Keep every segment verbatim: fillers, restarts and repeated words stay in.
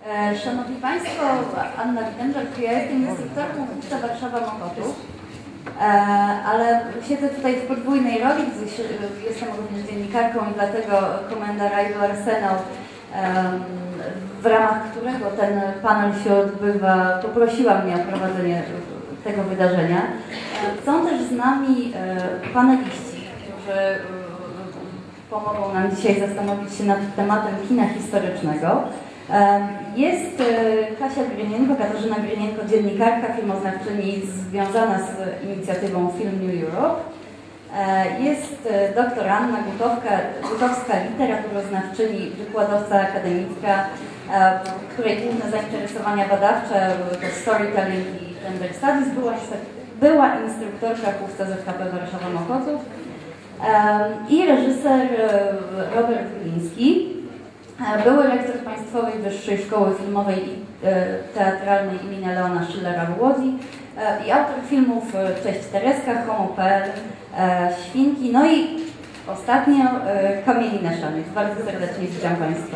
Szanowni Państwo, Anna Widenberg, ja jestem instruktorką Husta Warszawa Mokotów, ale siedzę tutaj w podwójnej roli, gdyż jestem również dziennikarką i dlatego Komenda Rajdu Arsenał, w ramach którego ten panel się odbywa, poprosiła mnie o prowadzenie tego wydarzenia. Są też z nami paneliści, którzy pomogą nam dzisiaj zastanowić się nad tematem kina historycznego. Jest Kasia Grynienko, Katarzyna Grynienko, dziennikarka, filmoznawczyni związana z inicjatywą Film New Europe. Jest doktor Anna Gutowska, Gutowska literaturoznawczyni, wykładowca akademicka, której główne zainteresowania badawcze to storytelling i gender studies, była, była instruktorka Husta Z H P Warszawa Mokotów i reżyser Robert Gliński, były rektor Państwowej Wyższej Szkoły Filmowej i Teatralnej imienia Leona Schillera w Łodzi i autor filmów Cześć Tereska, Homo kropka p l, Świnki, no i ostatnio Kamieni na szaniec. Bardzo serdecznie witam Państwa.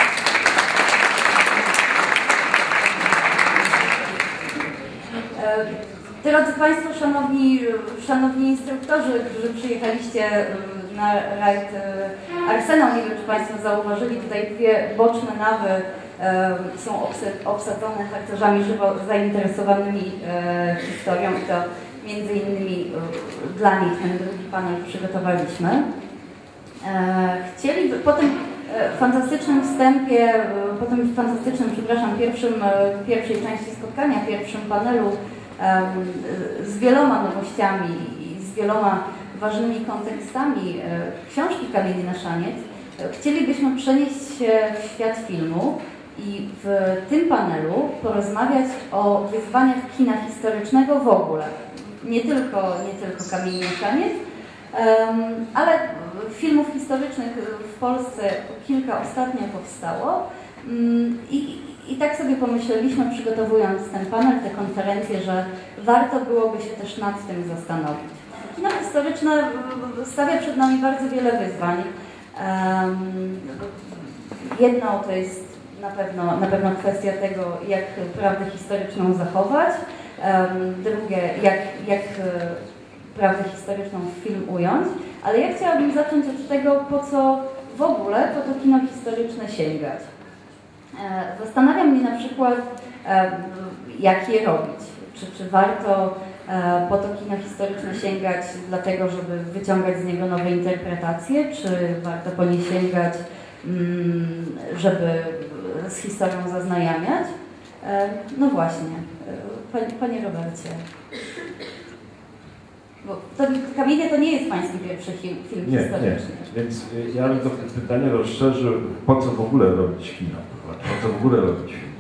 Drodzy Państwo, szanowni, szanowni instruktorzy, którzy przyjechaliście na rajd Arsenał, nie wiem, czy Państwo zauważyli, tutaj dwie boczne nawy e, są obsadzone harcerzami żywo zainteresowanymi e, historią i to między innymi e, dla nich ten drugi panel przygotowaliśmy. E, chcieli, po tym e, fantastycznym wstępie, e, po tym fantastycznym, przepraszam, pierwszym, e, pierwszej części spotkania, pierwszym panelu e, z wieloma nowościami i z wieloma ważnymi kontekstami e, książki Kamieni na szaniec, e, chcielibyśmy przenieść się w świat filmu i w tym panelu porozmawiać o wyzwaniach kina historycznego w ogóle. Nie tylko, nie tylko Kamieni na szaniec, e, ale filmów historycznych w Polsce kilka ostatnio powstało i, i tak sobie pomyśleliśmy, przygotowując ten panel, tę konferencję, że warto byłoby się też nad tym zastanowić. Kino historyczne stawia przed nami bardzo wiele wyzwań. Um, jedną to jest na pewno, na pewno kwestia tego, jak prawdę historyczną zachować. Um, drugie, jak, jak prawdę historyczną w film ująć. Ale ja chciałabym zacząć od tego, po co w ogóle po to kino historyczne sięgać. E, zastanawia mnie na przykład, e, jak je robić. Czy, czy warto po to kino historyczne sięgać dlatego, żeby wyciągać z niego nowe interpretacje, czy warto po nie sięgać, żeby z historią zaznajamiać? No właśnie, Panie, Panie Robercie, bo to, Kamienie to nie jest Pański pierwszy film, film nie, historyczny. Nie, więc ja bym to pytanie rozszerzył, po co w ogóle robić kino? Po co w ogóle robić film?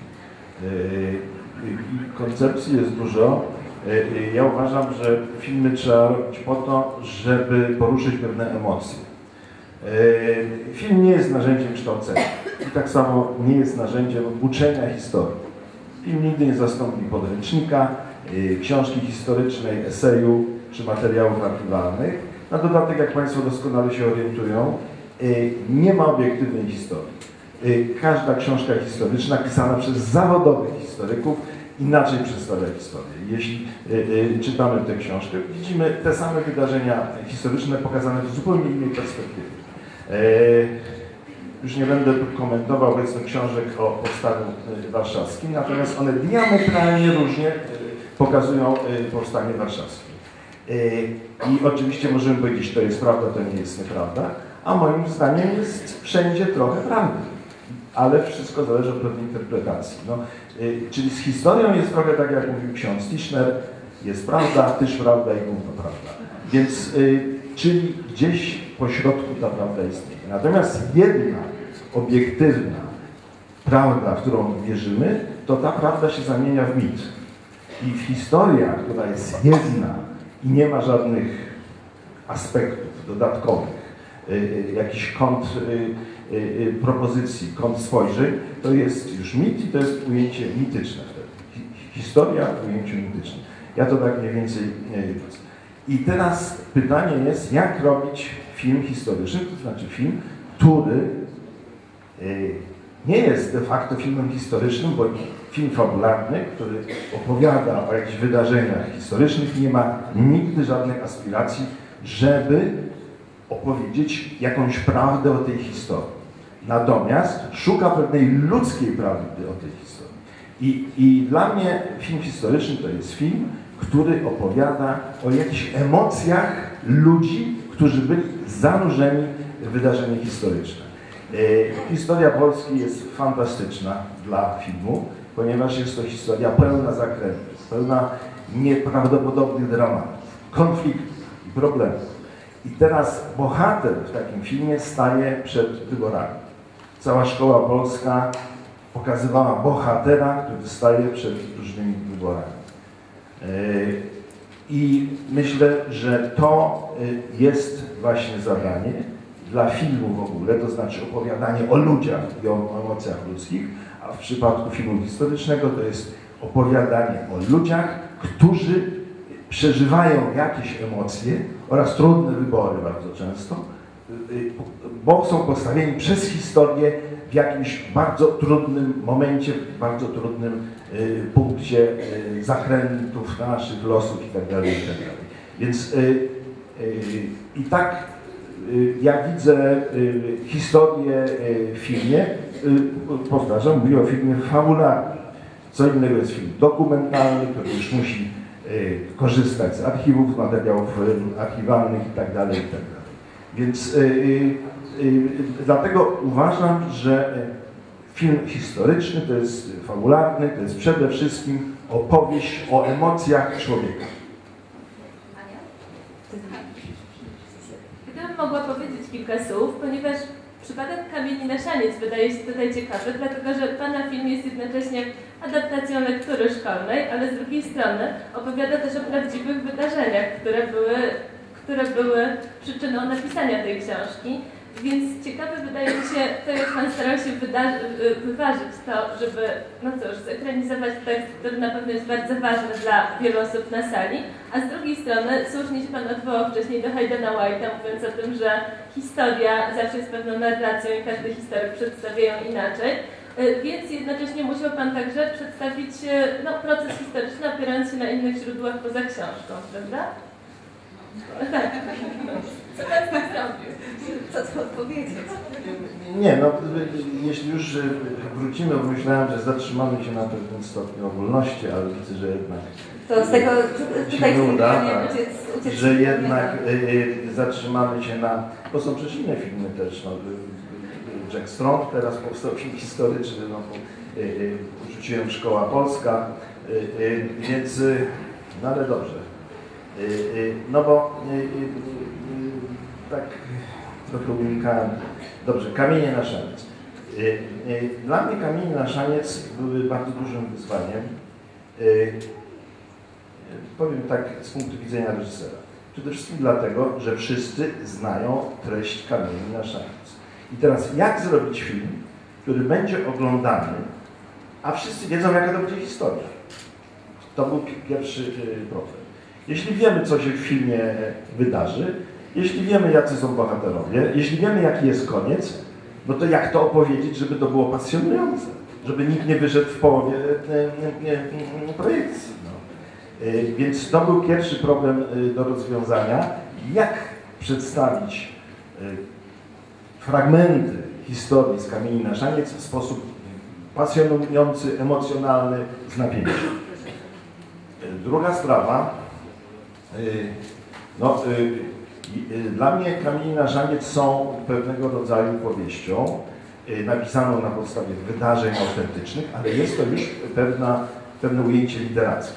I koncepcji jest dużo. Ja uważam, że filmy trzeba robić po to, żeby poruszyć pewne emocje. Film nie jest narzędziem kształcenia i tak samo nie jest narzędziem uczenia historii. Film nigdy nie zastąpi podręcznika, książki historycznej, eseju czy materiałów archiwalnych. Na dodatek, jak Państwo doskonale się orientują, nie ma obiektywnej historii. Każda książka historyczna pisana przez zawodowych historyków inaczej przedstawia historię. Jeśli y, y, czytamy tę książkę, widzimy te same wydarzenia historyczne pokazane w zupełnie innej perspektywie. Y, już nie będę komentował obecnych książek o powstaniu y, warszawskim, natomiast one diametralnie różnie y, pokazują y, powstanie warszawskie. Y, I oczywiście możemy powiedzieć, to jest prawda, to nie jest nieprawda, a moim zdaniem jest wszędzie trochę prawdy. Ale wszystko zależy od pewnej interpretacji. No, y, czyli z historią jest trochę tak, jak mówił ksiądz Tischner, jest prawda, tyż prawda i gówno prawda. Więc, y, czyli gdzieś po środku ta prawda istnieje. Natomiast jedna obiektywna prawda, w którą wierzymy, to ta prawda się zamienia w mit. I w historia, która jest jedna i nie ma żadnych aspektów dodatkowych, y, y, jakiś kąt y, propozycji, kąt spojrzeń, to jest już mit i to jest ujęcie mityczne wtedy. Historia w ujęciu mitycznym. Ja to tak mniej więcej widzę. I teraz pytanie jest, jak robić film historyczny, to znaczy film, który nie jest de facto filmem historycznym, bo film fabularny, który opowiada o jakichś wydarzeniach historycznych, nie ma nigdy żadnych aspiracji, żeby opowiedzieć jakąś prawdę o tej historii. Natomiast szuka pewnej ludzkiej prawdy o tej historii. I, i dla mnie film historyczny to jest film, który opowiada o jakichś emocjach ludzi, którzy byli zanurzeni w wydarzenia historyczne. E, historia Polski jest fantastyczna dla filmu, ponieważ jest to historia pełna zakrętów, pełna nieprawdopodobnych dramatów, konfliktów i problemów. I teraz bohater w takim filmie staje przed wyborami. Cała szkoła polska pokazywała bohatera, który staje przed różnymi wyborami. I myślę, że to jest właśnie zadanie dla filmu w ogóle, to znaczy opowiadanie o ludziach i o emocjach ludzkich, a w przypadku filmu historycznego to jest opowiadanie o ludziach, którzy przeżywają jakieś emocje oraz trudne wybory bardzo często, bo są postawieni przez historię w jakimś bardzo trudnym momencie, w bardzo trudnym y, punkcie y, zakrętów naszych losów itd. itd. Więc y, y, i tak y, ja widzę y, historię y, w filmie, y, powtarzam, mówię o filmie fabularnym. Co innego jest film dokumentalny, który już musi y, korzystać z archiwów, materiałów y, archiwalnych itd. itd. Więc y, y, Dlatego uważam, że film historyczny to jest fabularny, to jest przede wszystkim opowieść o emocjach człowieka. Gdybym mogła powiedzieć kilka słów, ponieważ przypadek Kamieni na szaniec wydaje się tutaj ciekawy, dlatego że Pana film jest jednocześnie adaptacją lektury szkolnej, ale z drugiej strony opowiada też o prawdziwych wydarzeniach, które były, które były przyczyną napisania tej książki. Więc ciekawe wydaje mi się to, jak Pan starał się wyważyć to, żeby, no cóż, zekranizować tekst, który na pewno jest bardzo ważny dla wielu osób na sali, a z drugiej strony słusznie się Pan odwołał wcześniej do Haydena White'a, mówiąc o tym, że historia zawsze jest pewną narracją i każdy historyk przedstawia ją inaczej. Więc jednocześnie musiał Pan także przedstawić no, proces historyczny, opierając się na innych źródłach poza książką, prawda? Tak. Co Pan z tym zrobił? Co tu odpowiedzieć? Nie, no jeśli już wrócimy, bo myślałem, że zatrzymamy się na pewnym stopniu ogólności, ale widzę, że jednak to z tego tutaj się uda, tak, uciec, uciec że jednak y, y, zatrzymamy się na... Bo są przecież inne filmy też, no, Jack Strong, teraz powstał film historyczny, no, y, y, rzuciłem Szkoła Polska, y, y, więc... Y, no ale dobrze. Y, y, no bo y, y, y, tak trochę unikałem. Dobrze, Kamienie na szaniec. Y, y, dla mnie Kamienie na szaniec były bardzo dużym wyzwaniem. Y, y, powiem tak z punktu widzenia reżysera. Przede wszystkim dlatego, że wszyscy znają treść Kamieni na szaniec. I teraz jak zrobić film, który będzie oglądany, a wszyscy wiedzą, jaka to będzie historia. To był pierwszy y, problem. Jeśli wiemy, co się w filmie wydarzy, jeśli wiemy, jacy są bohaterowie, jeśli wiemy, jaki jest koniec, no to jak to opowiedzieć, żeby to było pasjonujące, żeby nikt nie wyszedł w połowie e, e, e, projekcji. No. E, więc to był pierwszy problem e, do rozwiązania, jak przedstawić e, fragmenty historii z Kamieni na szaniec w sposób pasjonujący, emocjonalny, z napięciem. E, druga sprawa, e, no, e, dla mnie Kamienie na szaniec są pewnego rodzaju powieścią napisaną na podstawie wydarzeń autentycznych, ale jest to już pewna, pewne ujęcie literackie,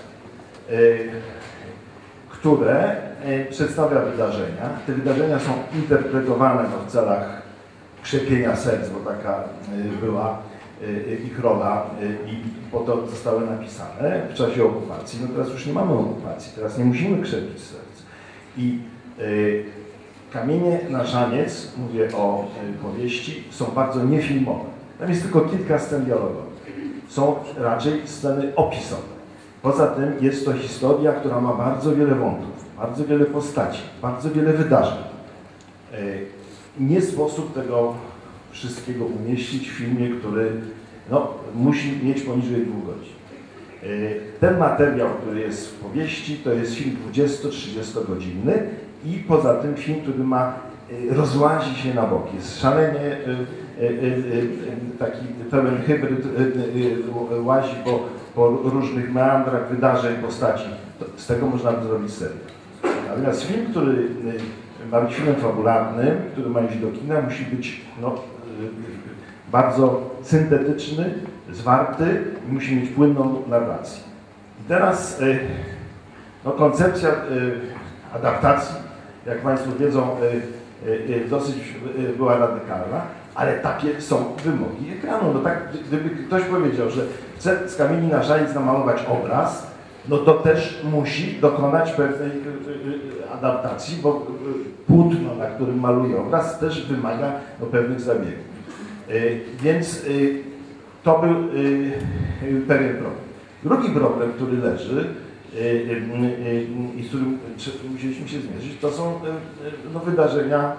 które przedstawia wydarzenia. Te wydarzenia są interpretowane w celach krzepienia serc, bo taka była ich rola i po to zostały napisane w czasie okupacji. No teraz już nie mamy okupacji, teraz nie musimy krzepić serc. I Kamienie na szaniec, mówię o powieści, są bardzo niefilmowe. Tam jest tylko kilka scen dialogowych. Są raczej sceny opisowe. Poza tym jest to historia, która ma bardzo wiele wątków, bardzo wiele postaci, bardzo wiele wydarzeń. Nie sposób tego wszystkiego umieścić w filmie, który no, musi mieć poniżej dwóch godzin. Ten materiał, który jest w powieści, to jest film dwudziesto-trzydziestogodzinny i poza tym film, który ma, rozłazi się na boki. Jest szalenie taki pełen hybryd, łazi po, po różnych meandrach, wydarzeń, postaci. Z tego można by zrobić serię. Natomiast film, który ma być filmem fabularnym, który ma iść do kina, musi być no, bardzo syntetyczny, zwarty i musi mieć płynną narrację. I teraz no, koncepcja adaptacji, jak Państwo wiedzą, dosyć była radykalna, ale takie są wymogi ekranu. No tak, gdyby ktoś powiedział, że chce z kamieni na szaniec namalować obraz, no to też musi dokonać pewnej adaptacji, bo płótno, na którym maluje obraz, też wymaga no, pewnych zabiegów. Więc to był pewien problem. Drugi problem, który leży i z którym musieliśmy się zmierzyć, to są no, wydarzenia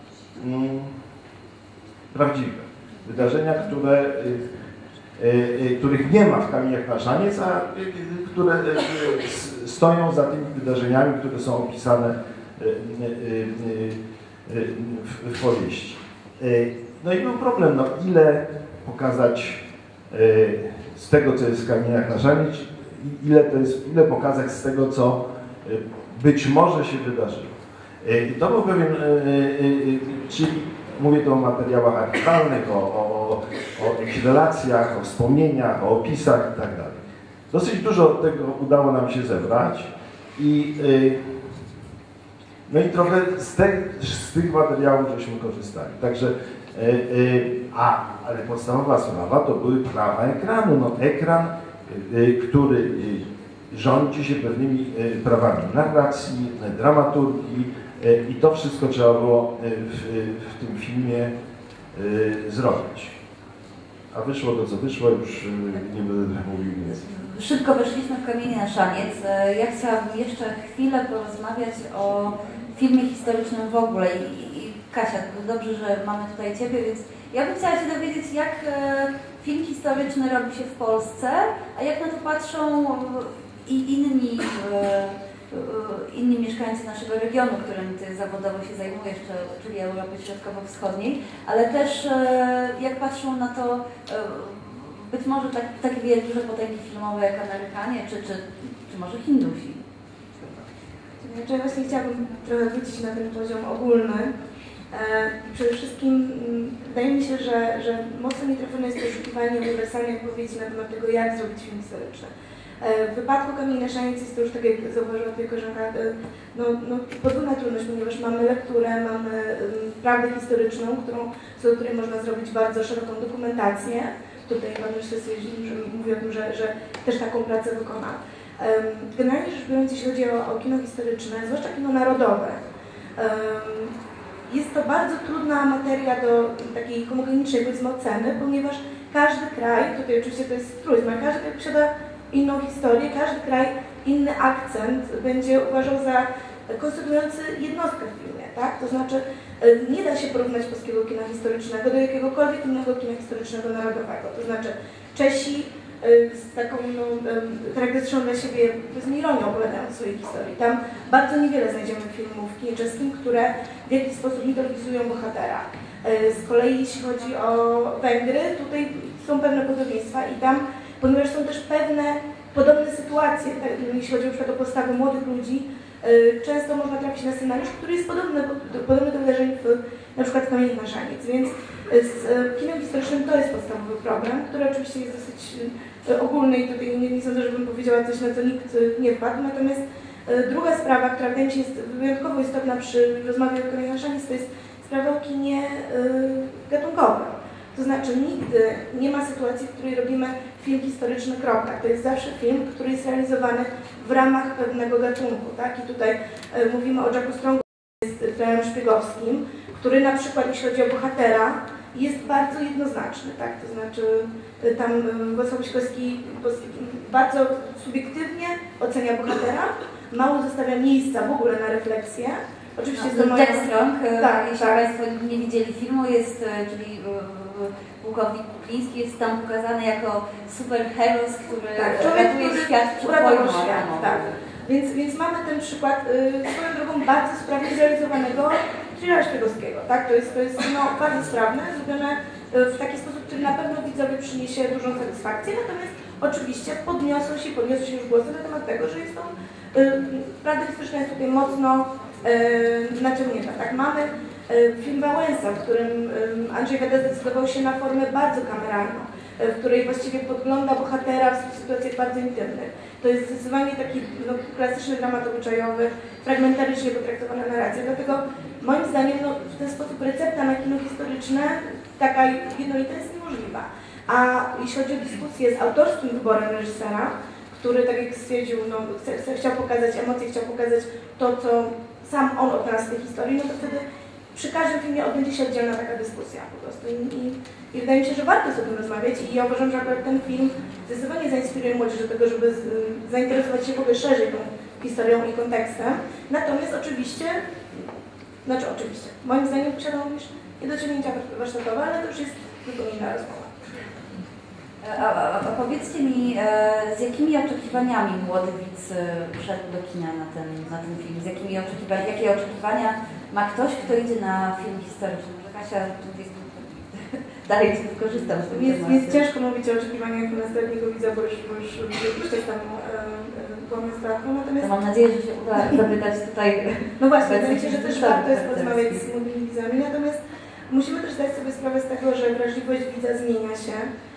prawdziwe. Wydarzenia, które, których nie ma w Kamieniach na szaniec, a które stoją za tymi wydarzeniami, które są opisane w, w powieści. No i był problem, no ile pokazać z tego, co jest w Kamieniach na szaniec, ile, to jest, ile pokazać z tego, co być może się wydarzyło. I to był pewien, czyli mówię tu o materiałach archiwalnych, o, o, o jakichś relacjach, o wspomnieniach, o opisach i tak dalej. Dosyć dużo tego udało nam się zebrać i no i trochę z, te, z tych materiałów żeśmy korzystali. Także, a, ale podstawowa sprawa to były prawa ekranu. No, ekran, który rządzi się pewnymi prawami narracji, dramaturgii i to wszystko trzeba było w, w tym filmie zrobić. A wyszło to, co wyszło, już nie będę mówił więcej. Szybko weszliśmy w Kamienie na szaniec. Ja chciałabym jeszcze chwilę porozmawiać o filmie historycznym w ogóle. I, i Kasia, dobrze, że mamy tutaj Ciebie, więc ja bym chciała się dowiedzieć, jak film historyczny robi się w Polsce, a jak na to patrzą i inni, inni mieszkańcy naszego regionu, którym Ty zawodowo się zajmujesz, czyli Europy Środkowo-Wschodniej, ale też jak patrzą na to być może tak, takie wielkie potęgi filmowe jak Amerykanie, czy, czy, czy może Hindusi. Znaczy, ja właśnie chciałabym trochę wrócić na ten poziom ogólny. Przede wszystkim wydaje mi się, że, że mocno nietrafione jest poszukiwanie uniwersalnej odpowiedzi na temat tego, jak zrobić film historyczny. W wypadku Kamieni na szaniec jest to już, tak jak zauważyła tutaj koleżanka, no, no, podwójna trudność, ponieważ mamy lekturę, mamy prawdę historyczną, którą, co do której można zrobić bardzo szeroką dokumentację. Tutaj pan myślę sobie, że mówi o tym, że, że też taką pracę wykona. Generalnie rzecz biorąc, jeśli chodzi o, o kino historyczne, zwłaszcza kino narodowe, jest to bardzo trudna materia do takiej homogenicznej, powiedzmy, oceny, ponieważ każdy kraj, tutaj oczywiście to jest truizm, ale każdy kraj posiada inną historię, każdy kraj inny akcent będzie uważał za konstytuujący jednostkę w filmie, tak? To znaczy nie da się porównać polskiego kina historycznego do jakiegokolwiek innego kina historycznego narodowego. To znaczy Czesi z taką no, charakterystyczną dla siebie z ironią opowiadają o swojej historii. Tam bardzo niewiele znajdziemy filmów w kinie czeskim, które w jakiś sposób mitologizują bohatera. Z kolei jeśli chodzi o Węgry, tutaj są pewne podobieństwa i tam, ponieważ są też pewne podobne sytuacje, tak, jeśli chodzi na przykład o postawy młodych ludzi, często można trafić na scenariusz, który jest podobny, podobny do wydarzeń w na przykład Kamieniach na szaniec, więc z kinem historycznym to jest podstawowy problem, który oczywiście jest dosyć ogólny i tutaj nie, nie sądzę, żebym powiedziała coś, na co nikt nie wpadł. Natomiast druga sprawa, która wydaje mi się jest wyjątkowo istotna przy rozmowie o Kamieniach na szaniec, to jest sprawa o kinie gatunkowym. To znaczy nigdy nie ma sytuacji, w której robimy film historyczny, kropka. To jest zawsze film, który jest realizowany w ramach pewnego gatunku, tak? I tutaj y, mówimy o Jacku Strongu, który jest trenerem szpiegowskim, który na przykład, jeśli chodzi o bohatera, jest bardzo jednoznaczny, tak? To znaczy y, tam y, Władysław Wasilewski bardzo subiektywnie ocenia bohatera, mało zostawia miejsca w ogóle na refleksję, Oczywiście jest no, to moja... Jack Strong, tak, jeśli tak. Państwo nie widzieli filmu, jest, czyli pułkownik Kukliński jest tam pokazany jako superheros, który tak, ratuje który świat przed uratował wojną świat, atomową. tak. Więc, więc mamy ten przykład y, swoją drogą bardzo sprawnie zrealizowanego thrillera szpiegowskiego, tak? To jest, to jest no, bardzo sprawne, zrobione w taki sposób, który na pewno widzowi przyniesie dużą satysfakcję, natomiast oczywiście podniosą się, podniosą się już głosy na temat tego, że jest to y, prawda historyczna jest tutaj mocno y, naciągnięta, tak? Mamy y, film Wałęsa, w którym y, Andrzej Wajda zdecydował się na formę bardzo kameralną, y, w której właściwie podgląda bohatera w sytuacjach bardzo intymnych. To jest zdecydowanie taki no, klasyczny dramat obyczajowy, fragmentarycznie potraktowana narracja, dlatego moim zdaniem no, w ten sposób recepta na kino historyczne taka jednolita jest niemożliwa. A jeśli chodzi o dyskusję z autorskim wyborem reżysera, który tak jak stwierdził, no, chce, chciał pokazać emocje, chciał pokazać to, co sam on odnalazł w tej historii, no to wtedy przy każdym filmie odbędzie się oddzielna taka dyskusja po prostu. I, i, i wydaje mi się, że warto sobie o tym rozmawiać i ja uważam, że akurat ten film zdecydowanie zainspiruje młodzież do tego, żeby z, zainteresować się w ogóle szerzej tą historią i kontekstem. Natomiast oczywiście, znaczy oczywiście, moim zdaniem posiada również niedociągnięcia warsztatowe, ale to już jest zupełnie inna rozmowa. A, a, a powiedzcie mi, e, z jakimi oczekiwaniami młody widz e, szedł do kina na ten, na ten film? Z jakimi oczekiwaniami, jakie oczekiwania ma ktoś, kto idzie na film historyczny? Może Kasia, dalej cię wykorzystam z tym Jest, tematem. jest ciężko mówić o oczekiwaniach nastoletniego widza, bo już, bo już jakiś czas temu e, byłam na strachu, natomiast... To mam nadzieję, że się uda zapytać tutaj... No właśnie, wydaje mi się, że też warto jest tak, porozmawiać z młodymi widzami, natomiast musimy też zdać sobie sprawę z tego, że wrażliwość widza zmienia się.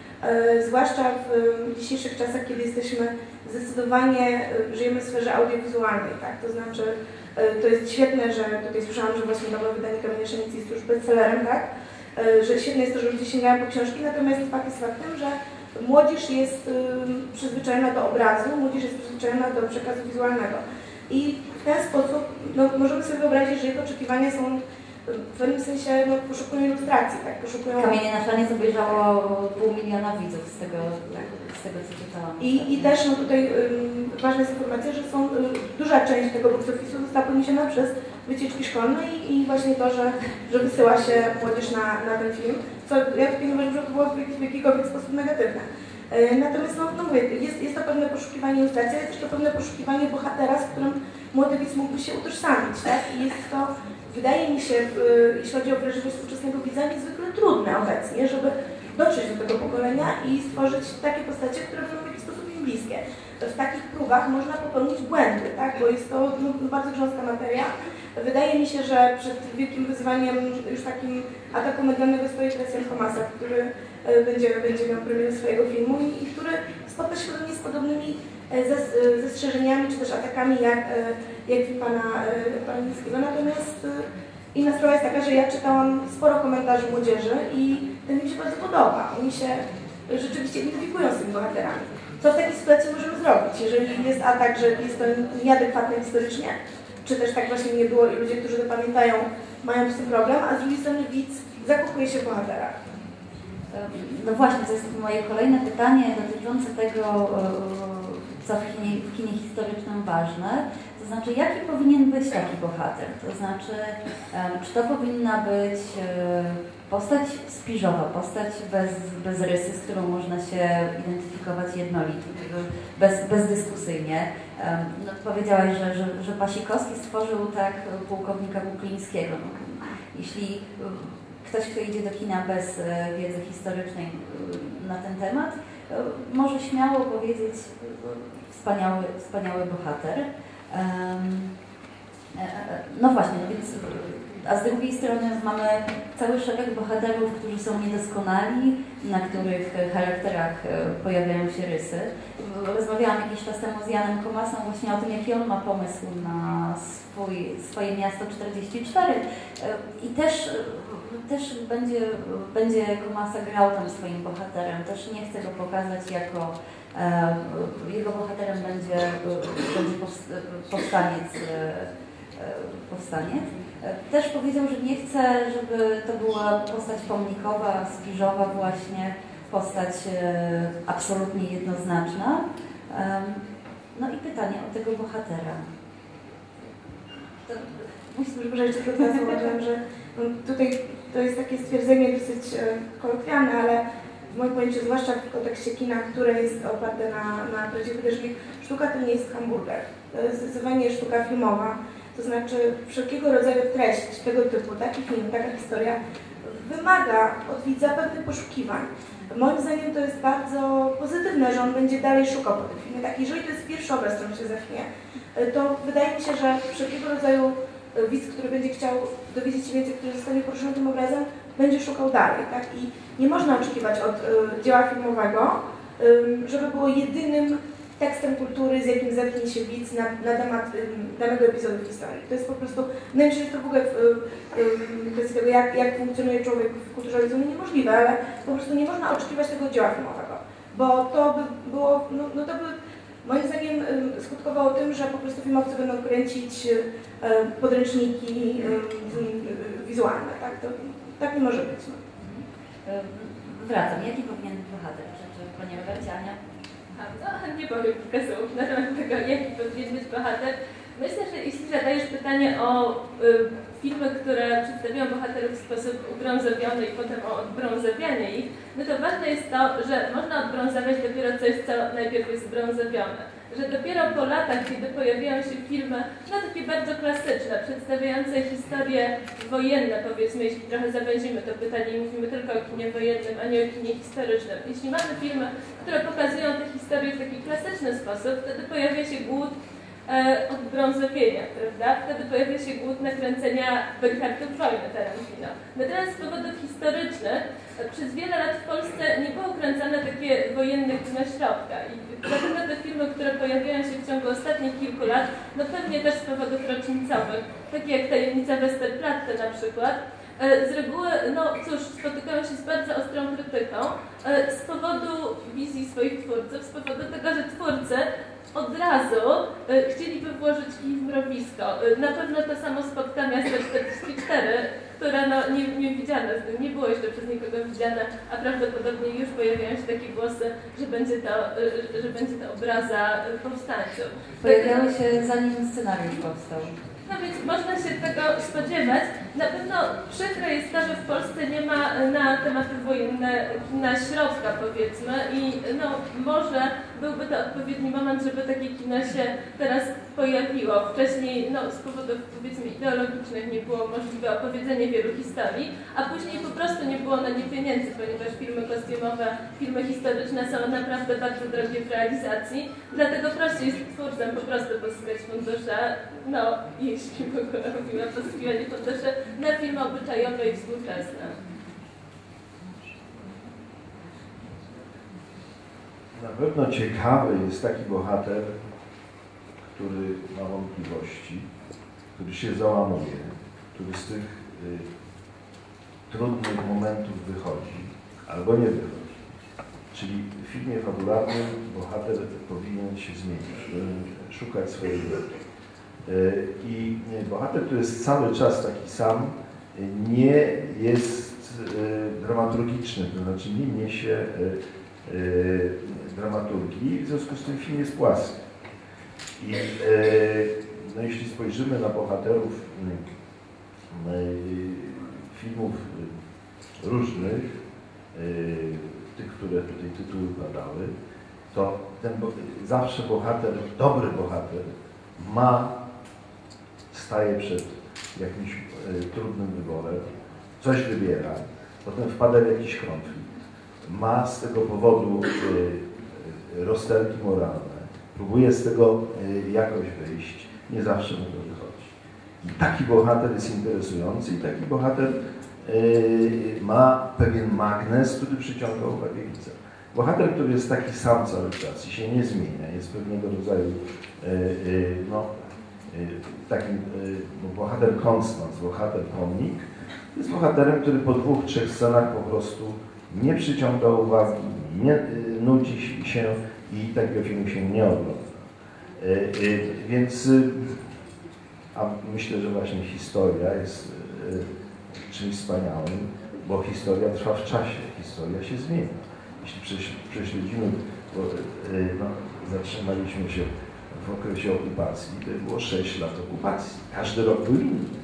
E, zwłaszcza w e, dzisiejszych czasach, kiedy jesteśmy zdecydowanie, e, żyjemy w sferze audiowizualnej, tak? To znaczy, e, to jest świetne, że tutaj słyszałam, że właśnie nowe wydanie Kamienia Szanicy jest już bestsellerem, tak? E, że świetne jest to, że ludzie sięgają po książki, natomiast fakt jest faktem, że młodzież jest e, przyzwyczajona do obrazu, młodzież jest przyzwyczajona do przekazu wizualnego. I w ten sposób no, możemy sobie wyobrazić, że ich oczekiwania są w pewnym sensie no, poszukują ilustracji, tak? Poszukują... Kamienie na szaniec obejrzało pół miliona widzów z tego, z tego co czytałam. I, i też no, tutaj ym, ważna jest informacja, że są, y, duża część tego box office'u została poniesiona przez wycieczki szkolne i, i właśnie to, że, że wysyła się młodzież na, na ten film, co ja tutaj nie uważam, że to było w jakikolwiek sposób negatywne. Yy, natomiast no, no mówię, jest, jest to pewne poszukiwanie ilustracji, ale jest też to pewne poszukiwanie bohatera, z którym młody widz mógłby się utożsamić, tak? I jest to, wydaje mi się, yy, jeśli chodzi o wrażliwość współczesnego widza, niezwykle trudne obecnie, żeby dotrzeć do tego pokolenia i stworzyć takie postacie, które będą w jakiś sposób im bliskie. W takich próbach można popełnić błędy, tak? Bo jest to no, bardzo grząska materia. Wydaje mi się, że przed wielkim wyzwaniem już takim ataku medialnego stoi Krystian Komasa, który e, będzie, będzie miał premierę swojego filmu i, i który spotka się pewnie z podobnymi e, zas, e, zastrzeżeniami czy też atakami jak, e, jak i pana, e, pana Niskiego. Natomiast e, inna sprawa jest taka, że ja czytałam sporo komentarzy młodzieży i ten mi się bardzo podoba. Oni się rzeczywiście identyfikują z tymi bohaterami. Co w takiej sytuacji możemy zrobić, jeżeli jest atak, że jest to nieadekwatne historycznie, czy też tak właśnie nie było i ludzie, którzy to pamiętają, mają z tym problem, a z drugiej strony widz zakochuje się w bohaterach. No właśnie, to jest moje kolejne pytanie dotyczące tego, co w kinie, w kinie historycznym ważne. To znaczy, jaki powinien być taki bohater? To znaczy, czy to powinna być postać spiżowa, postać bez, bez rysy, z którą można się identyfikować jednolicie, bez, bezdyskusyjnie. No, powiedziałaś, że, że, że Pasikowski stworzył tak pułkownika Kuklińskiego. No, jeśli ktoś, kto idzie do kina bez wiedzy historycznej na ten temat, może śmiało powiedzieć wspaniały, wspaniały bohater. No właśnie, no więc, a z drugiej strony mamy cały szereg bohaterów, którzy są niedoskonali, na których charakterach pojawiają się rysy. Rozmawiałam jakiś czas temu z Janem Komasą właśnie o tym, jaki on ma pomysł na swój, swoje miasto czterdzieści cztery i też, też będzie, będzie Komasa grał tam swoim bohaterem, też nie chce go pokazać jako jego bohaterem będzie, będzie powstaniec, powstaniec. Też powiedział, że nie chce, żeby to była postać pomnikowa, spiżowa właśnie, postać absolutnie jednoznaczna. No i pytanie o tego bohatera. To może jeszcze tylko dwa słowa, że no, tutaj to jest takie stwierdzenie dosyć e, kolokwialne, ale w moim pojęciu, zwłaszcza w kontekście kina, które jest oparte na, na prawdziwych wydarzeniach, sztuka to nie jest hamburger. To jest zdecydowanie sztuka filmowa. To znaczy wszelkiego rodzaju treść tego typu, taki film, taka historia wymaga od widza pewnych poszukiwań. Moim zdaniem to jest bardzo pozytywne, że on będzie dalej szukał po tym filmie. Tak, jeżeli to jest pierwszy obraz, który się zachnie, to wydaje mi się, że wszelkiego rodzaju widz, który będzie chciał dowiedzieć się więcej, który zostanie poruszony tym obrazem, będzie szukał dalej. Tak? I nie można oczekiwać od y, dzieła filmowego, y, żeby było jedynym tekstem kultury, z jakim zetknie się widz na, na temat y, danego epizodu historii. To jest po prostu, wydaje mi się, że jest to w ogóle w kwestii tego, jak, jak funkcjonuje człowiek w kulturze zupełnie niemożliwe, ale po prostu nie można oczekiwać tego dzieła filmowego, bo to by było, no, no to by moim zdaniem y, skutkowało tym, że po prostu filmowcy będą kręcić y, podręczniki y, y, wizualne, tak? To, tak nie może być. No. Wracam. Jaki powinien być bohater? Czy Pani Robercie, Ania? No, nie powiem kilka słów na temat tego, jaki powinien być bohater. Myślę, że jeśli zadajesz pytanie o y, filmy, które przedstawiają bohaterów w sposób ubrązowiony i potem o odbrązowianie ich, no to ważne jest to, że można odbrązować dopiero coś, co najpierw jest brązowione. Że dopiero po latach, kiedy pojawiają się filmy, no takie bardzo klasyczne, przedstawiające historie wojenne, powiedzmy, jeśli trochę zawęzimy to pytanie i mówimy tylko o kinie wojennym, a nie o kinie historycznym. Jeśli mamy filmy, które pokazują te historie w taki klasyczny sposób, wtedy pojawia się głód e, odbrązowienia, prawda? Wtedy pojawia się głód nakręcenia bankartów wojny Tarantino. Natomiast z powodów historycznych przez wiele lat w Polsce nie było kręcone takie wojenne kino środka i dlatego te filmy, które pojawiają się w ciągu ostatnich kilku lat, no pewnie też z powodów rocznicowych, takie jak Tajemnica Westerplatte na przykład, z reguły, no cóż, spotykają się z bardzo ostrą krytyką z powodu wizji swoich twórców, z powodu tego, że twórcy od razu chcieliby włożyć kij w mrowisko. Na pewno to samo spotka Miasto czterdzieści cztery, które no, nie, nie widziane, nie było jeszcze przez nikogo widziane, a prawdopodobnie już pojawiają się takie głosy, że będzie to, że będzie to obraza powstańców. Pojawiały się zanim scenariusz powstał. No więc można się tego spodziewać. Na pewno przykre jest to, że w Polsce nie ma na tematy wojenne kina środka, powiedzmy, i no może byłby to odpowiedni moment, żeby takie kino się teraz pojawiło. Wcześniej no, z powodów powiedzmy ideologicznych nie było możliwe opowiedzenie wielu historii, a później po prostu nie było na nie pieniędzy, ponieważ filmy kostiumowe, filmy historyczne są naprawdę bardzo drogie w realizacji, dlatego prościej jest twórcom po prostu pozyskać fundusze, no jeśli w ogóle robimy pozyskiwanie funduszy, na filmy obyczajowe i współczesne. Na pewno ciekawy jest taki bohater, który ma wątpliwości, który się załamuje, który z tych y, trudnych momentów wychodzi, albo nie wychodzi. Czyli w filmie fabularnym bohater powinien się zmienić, szukać swojej drogi. Y, I bohater, który jest cały czas taki sam, nie jest y, dramaturgiczny, to znaczy nie niesie y, Yy, dramaturgii, w związku z tym film jest płaski. I yy, no, jeśli spojrzymy na bohaterów yy, filmów yy, różnych, yy, tych, które tutaj tytuły padały, to ten bo zawsze bohater, dobry bohater ma, staje przed jakimś yy, trudnym wyborem, coś wybiera, potem wpada w jakiś konflikt. Ma z tego powodu y, y, rozterki moralne, próbuje z tego y, jakoś wyjść, nie zawsze mu to wychodzi. I taki bohater jest interesujący i taki bohater y, ma pewien magnes, który przyciąga uwagę widza. Bohater, który jest taki sam cały czas i się nie zmienia, jest pewnego rodzaju y, y, no, y, taki y, bohater konstans, bohater pomnik, jest bohaterem, który po dwóch, trzech scenach po prostu nie przyciąga uwagi, nie y, nudzi się i takiego filmu się nie ogląda. Y, y, więc, y, a myślę, że właśnie historia jest y, czymś wspaniałym, bo historia trwa w czasie, historia się zmienia. Jeśli prześledzimy, bo y, no, zatrzymaliśmy się w okresie okupacji, to było sześć lat okupacji. Każdy rok był inny.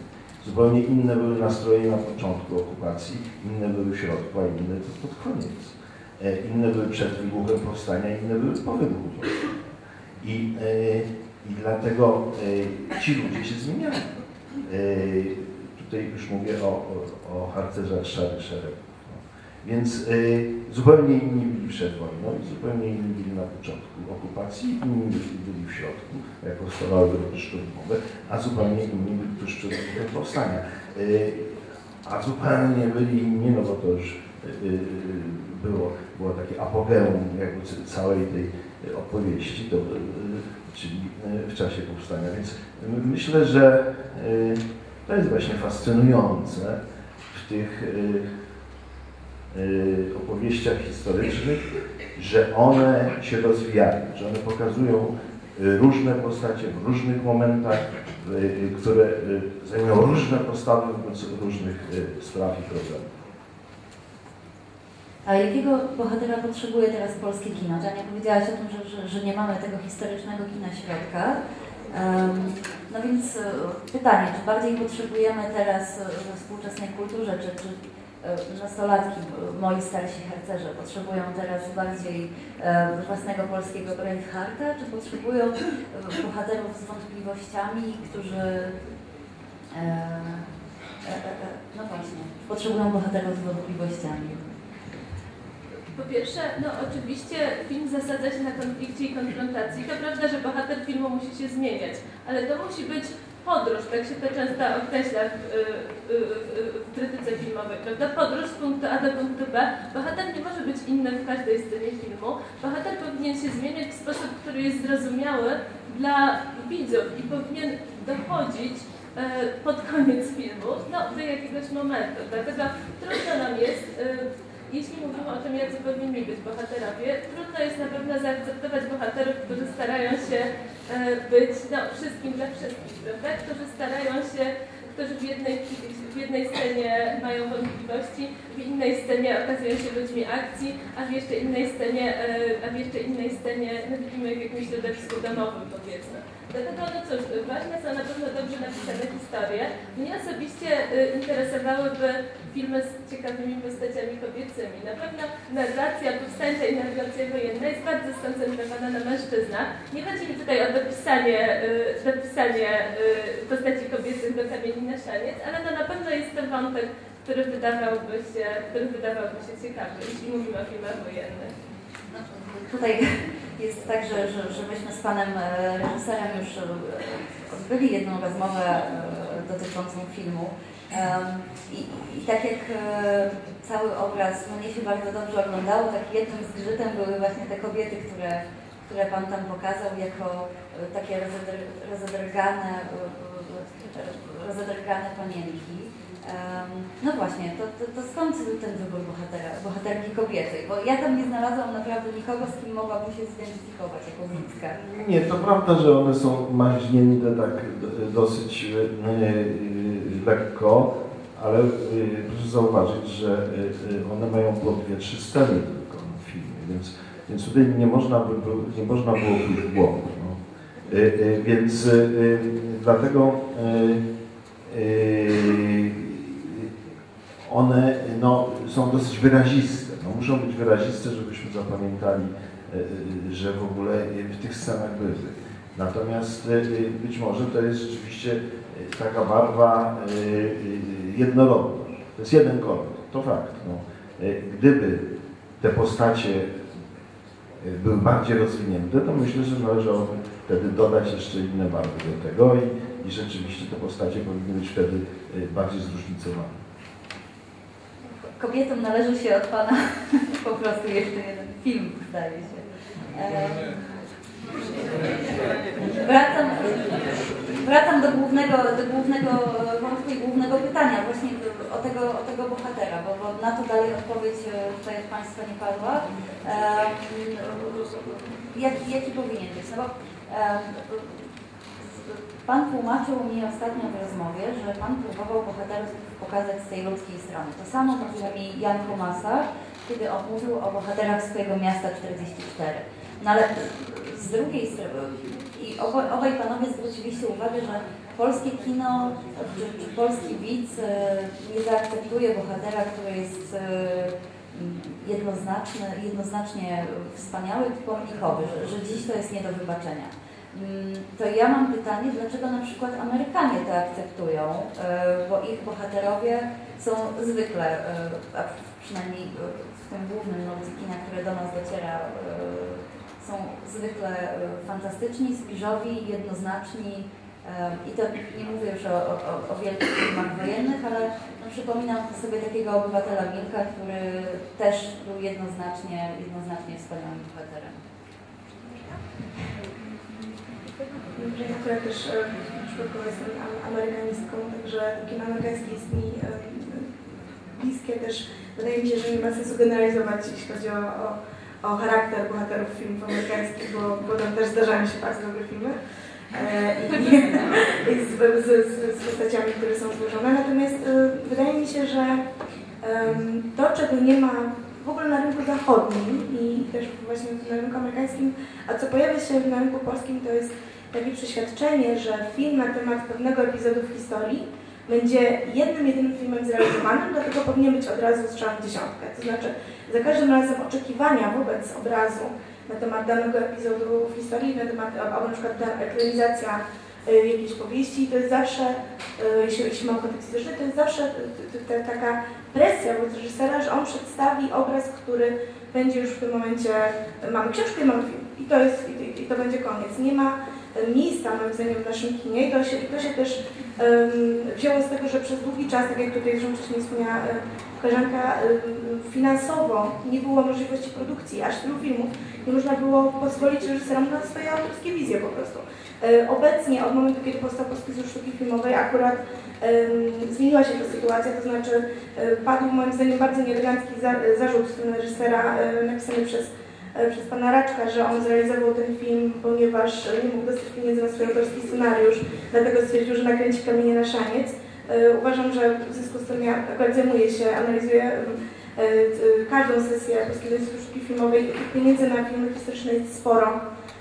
Zupełnie inne były nastroje na początku okupacji, inne były w środku, a inne pod koniec. Inne były przed wybuchem powstania, inne były po wybuchu powstania. I, i dlatego ci ludzie się zmieniają. Tutaj już mówię o, o, o harcerzach szarych szeregów. No. Więc zupełnie inni byli przed wojną, zupełnie inni byli na początku okupacji, inni byli w środku, jak powstawały grupy szturmowe, a zupełnie inni byli tuż przed wybuchem powstania. A zupełnie byli inni, no bo to już było, było takie apogeum jakby całej tej opowieści, to, czyli w czasie powstania. Więc myślę, że to jest właśnie fascynujące w tych opowieściach historycznych, że one się rozwijają, że one pokazują różne postacie w różnych momentach, które zajmują różne postawy wobec różnych spraw i problemów. A jakiego bohatera potrzebuje teraz polskie kino? Żania, powiedziałaś o tym, że, że, że nie mamy tego historycznego kina środka. Um, no więc pytanie, czy bardziej potrzebujemy teraz we współczesnej kulturze, czy, czy nastolatki, moi starsi harcerze, potrzebują teraz bardziej e, własnego polskiego Bravehearta, czy potrzebują bohaterów z wątpliwościami, którzy... E, e, e, no właśnie, potrzebują bohaterów z wątpliwościami. Po pierwsze, no oczywiście film zasadza się na konflikcie i konfrontacji. To prawda, że bohater filmu musi się zmieniać, ale to musi być podróż, tak się to często określa w, w, w, w krytyce filmowej, prawda? Podróż z punktu A do punktu B. Bohater nie może być inny w każdej scenie filmu. Bohater powinien się zmieniać w sposób, który jest zrozumiały dla widzów i powinien dochodzić e, pod koniec filmu, no, do jakiegoś momentu. Dlatego trudno nam jest, e, jeśli mówimy o tym, jacy powinni być bohaterowie, trudno jest na pewno zaakceptować bohaterów, którzy starają się e, być no, wszystkim dla wszystkich, prawda? Którzy starają się, którzy w jednej, w jednej scenie mają wątpliwości, w innej scenie okazują się ludźmi akcji, a w jeszcze innej scenie, e, a w jeszcze innej scenie no, widzimy w jakimś środowisku domowym, powiedzmy. Dlatego, no cóż, ważne są na pewno dobrze napisane historie. Mnie osobiście y, interesowałyby filmy z ciekawymi postaciami kobiecymi. Na pewno narracja powstańcza i narracja wojenna jest bardzo skoncentrowana na mężczyznach. Nie chodzi mi tutaj o dopisanie, y, dopisanie y, postaci kobiecych do Kamieni na szaniec, ale no na pewno jest to wątek, który wydawałby się, który wydawałby się ciekawy, jeśli mówimy o filmach wojennych. No, tutaj jest tak, że, że, że myśmy z panem reżyserem już odbyli jedną rozmowę dotyczącą filmu. I, i tak jak cały obraz mnie się bardzo dobrze oglądało, tak jednym zgrzytem były właśnie te kobiety, które, które pan tam pokazał jako takie rozedrgane, rozedrgane panienki. No właśnie, to, to, to skąd ten wybór bohatera, bohaterki kobiety? Bo ja tam nie znalazłam naprawdę nikogo, z kim mogłabym się zidentyfikować jako widzka. Nie, to prawda, że one są maźnięte tak dosyć yy, lekko, ale yy, proszę zauważyć, że yy, one mają po dwie, trzy sceny tylko w filmie, więc, więc tutaj nie można, by, nie można było pójść w błąd. No. Yy, yy, więc yy, dlatego yy, yy, one no, są dosyć wyraziste. No, muszą być wyraziste, żebyśmy zapamiętali, że w ogóle w tych scenach były. Natomiast być może to jest rzeczywiście taka barwa jednorodna. To jest jeden kolor, to fakt. No. Gdyby te postacie były bardziej rozwinięte, to myślę, że należałoby wtedy dodać jeszcze inne barwy do tego i, i rzeczywiście te postacie powinny być wtedy bardziej zróżnicowane. Kobietom należy się od pana po prostu jeszcze jeden film, zdaje się. E, wracam, wracam do głównego, do głównego wątku i głównego pytania, właśnie o tego, o tego bohatera, bo, bo na to dalej odpowiedź tutaj od państwa nie padła. E, jaki, jaki powinien być? No bo, e, pan tłumaczył mi ostatnio w rozmowie, że pan próbował bohaterów pokazać z tej ludzkiej strony. To samo mówił mi Jan Komasa, kiedy on mówił o bohaterach swojego miasta czterdzieści cztery. No ale z drugiej strony, i obaj, obaj panowie zwróciliście uwagę, że polskie kino, czy, czy polski widz nie zaakceptuje bohatera, który jest jednoznaczny, jednoznacznie wspaniały, pomnikowy, że, że dziś to jest nie do wybaczenia. To ja mam pytanie, dlaczego na przykład Amerykanie to akceptują, bo ich bohaterowie są zwykle, a przynajmniej w tym głównym nurcie kina, które do nas dociera, są zwykle fantastyczni, spiżowi, jednoznaczni. I to nie mówię już o, o, o wielkich filmach wojennych, ale no, przypominam sobie takiego obywatela Milka, który też był jednoznacznie, jednoznacznie wspaniałym bohaterem. Ja też przypadkowo jestem amerykanistką, także kino amerykańskie jest mi bliskie też. Wydaje mi się, że nie ma sensu generalizować, jeśli chodzi o, o, o charakter bohaterów filmów amerykańskich, bo potem też zdarzają się bardzo dobre filmy. I, i z, z, z, z postaciami, które są złożone. Natomiast y, wydaje mi się, że y, to, czego nie ma w ogóle na rynku zachodnim i też właśnie na rynku amerykańskim, a co pojawia się na rynku polskim, to jest takie przeświadczenie, że film na temat pewnego epizodu w historii będzie jednym, jedynym filmem zrealizowanym, dlatego powinien być od razu strzał w dziesiątkę. To znaczy, za każdym razem oczekiwania wobec obrazu na temat danego epizodu w historii, na temat, albo na przykład ekranizacja y, jakiejś powieści, to jest zawsze, y, jeśli, jeśli mam kontekst historyczny, to jest zawsze y, y, taka presja wobec reżysera, że on przedstawi obraz, który będzie już w tym momencie, y, mamy książkę i mamy film. I to, jest, i, i to będzie koniec. Nie ma y, miejsca, moim zdaniem, w naszym kinie i to się, i to się też y, wzięło z tego, że przez długi czas, tak jak tutaj zresztą wcześniej wspomniała y, koleżanka, y, finansowo nie było możliwości produkcji aż tylu filmów. Nie można było pozwolić reżyserom na swoje autorskie wizje po prostu. E, obecnie, od momentu, kiedy powstał Polski Instytut Sztuki Filmowej, akurat e, zmieniła się ta sytuacja, to znaczy e, padł moim zdaniem bardzo nieelegancki za, zarzut strony reżysera e, napisany przez, e, przez pana Raczka, że on zrealizował ten film, ponieważ nie mógł dostać pieniędzy na swój autorski scenariusz, dlatego stwierdził, że nakręci Kamienie na szaniec. E, uważam, że w związku z tym ja akurat zajmuję się, analizuję każdą sesję Polskiego Instytutu Sztuki Filmowej. Tych pieniędzy na filmy historyczne jest sporo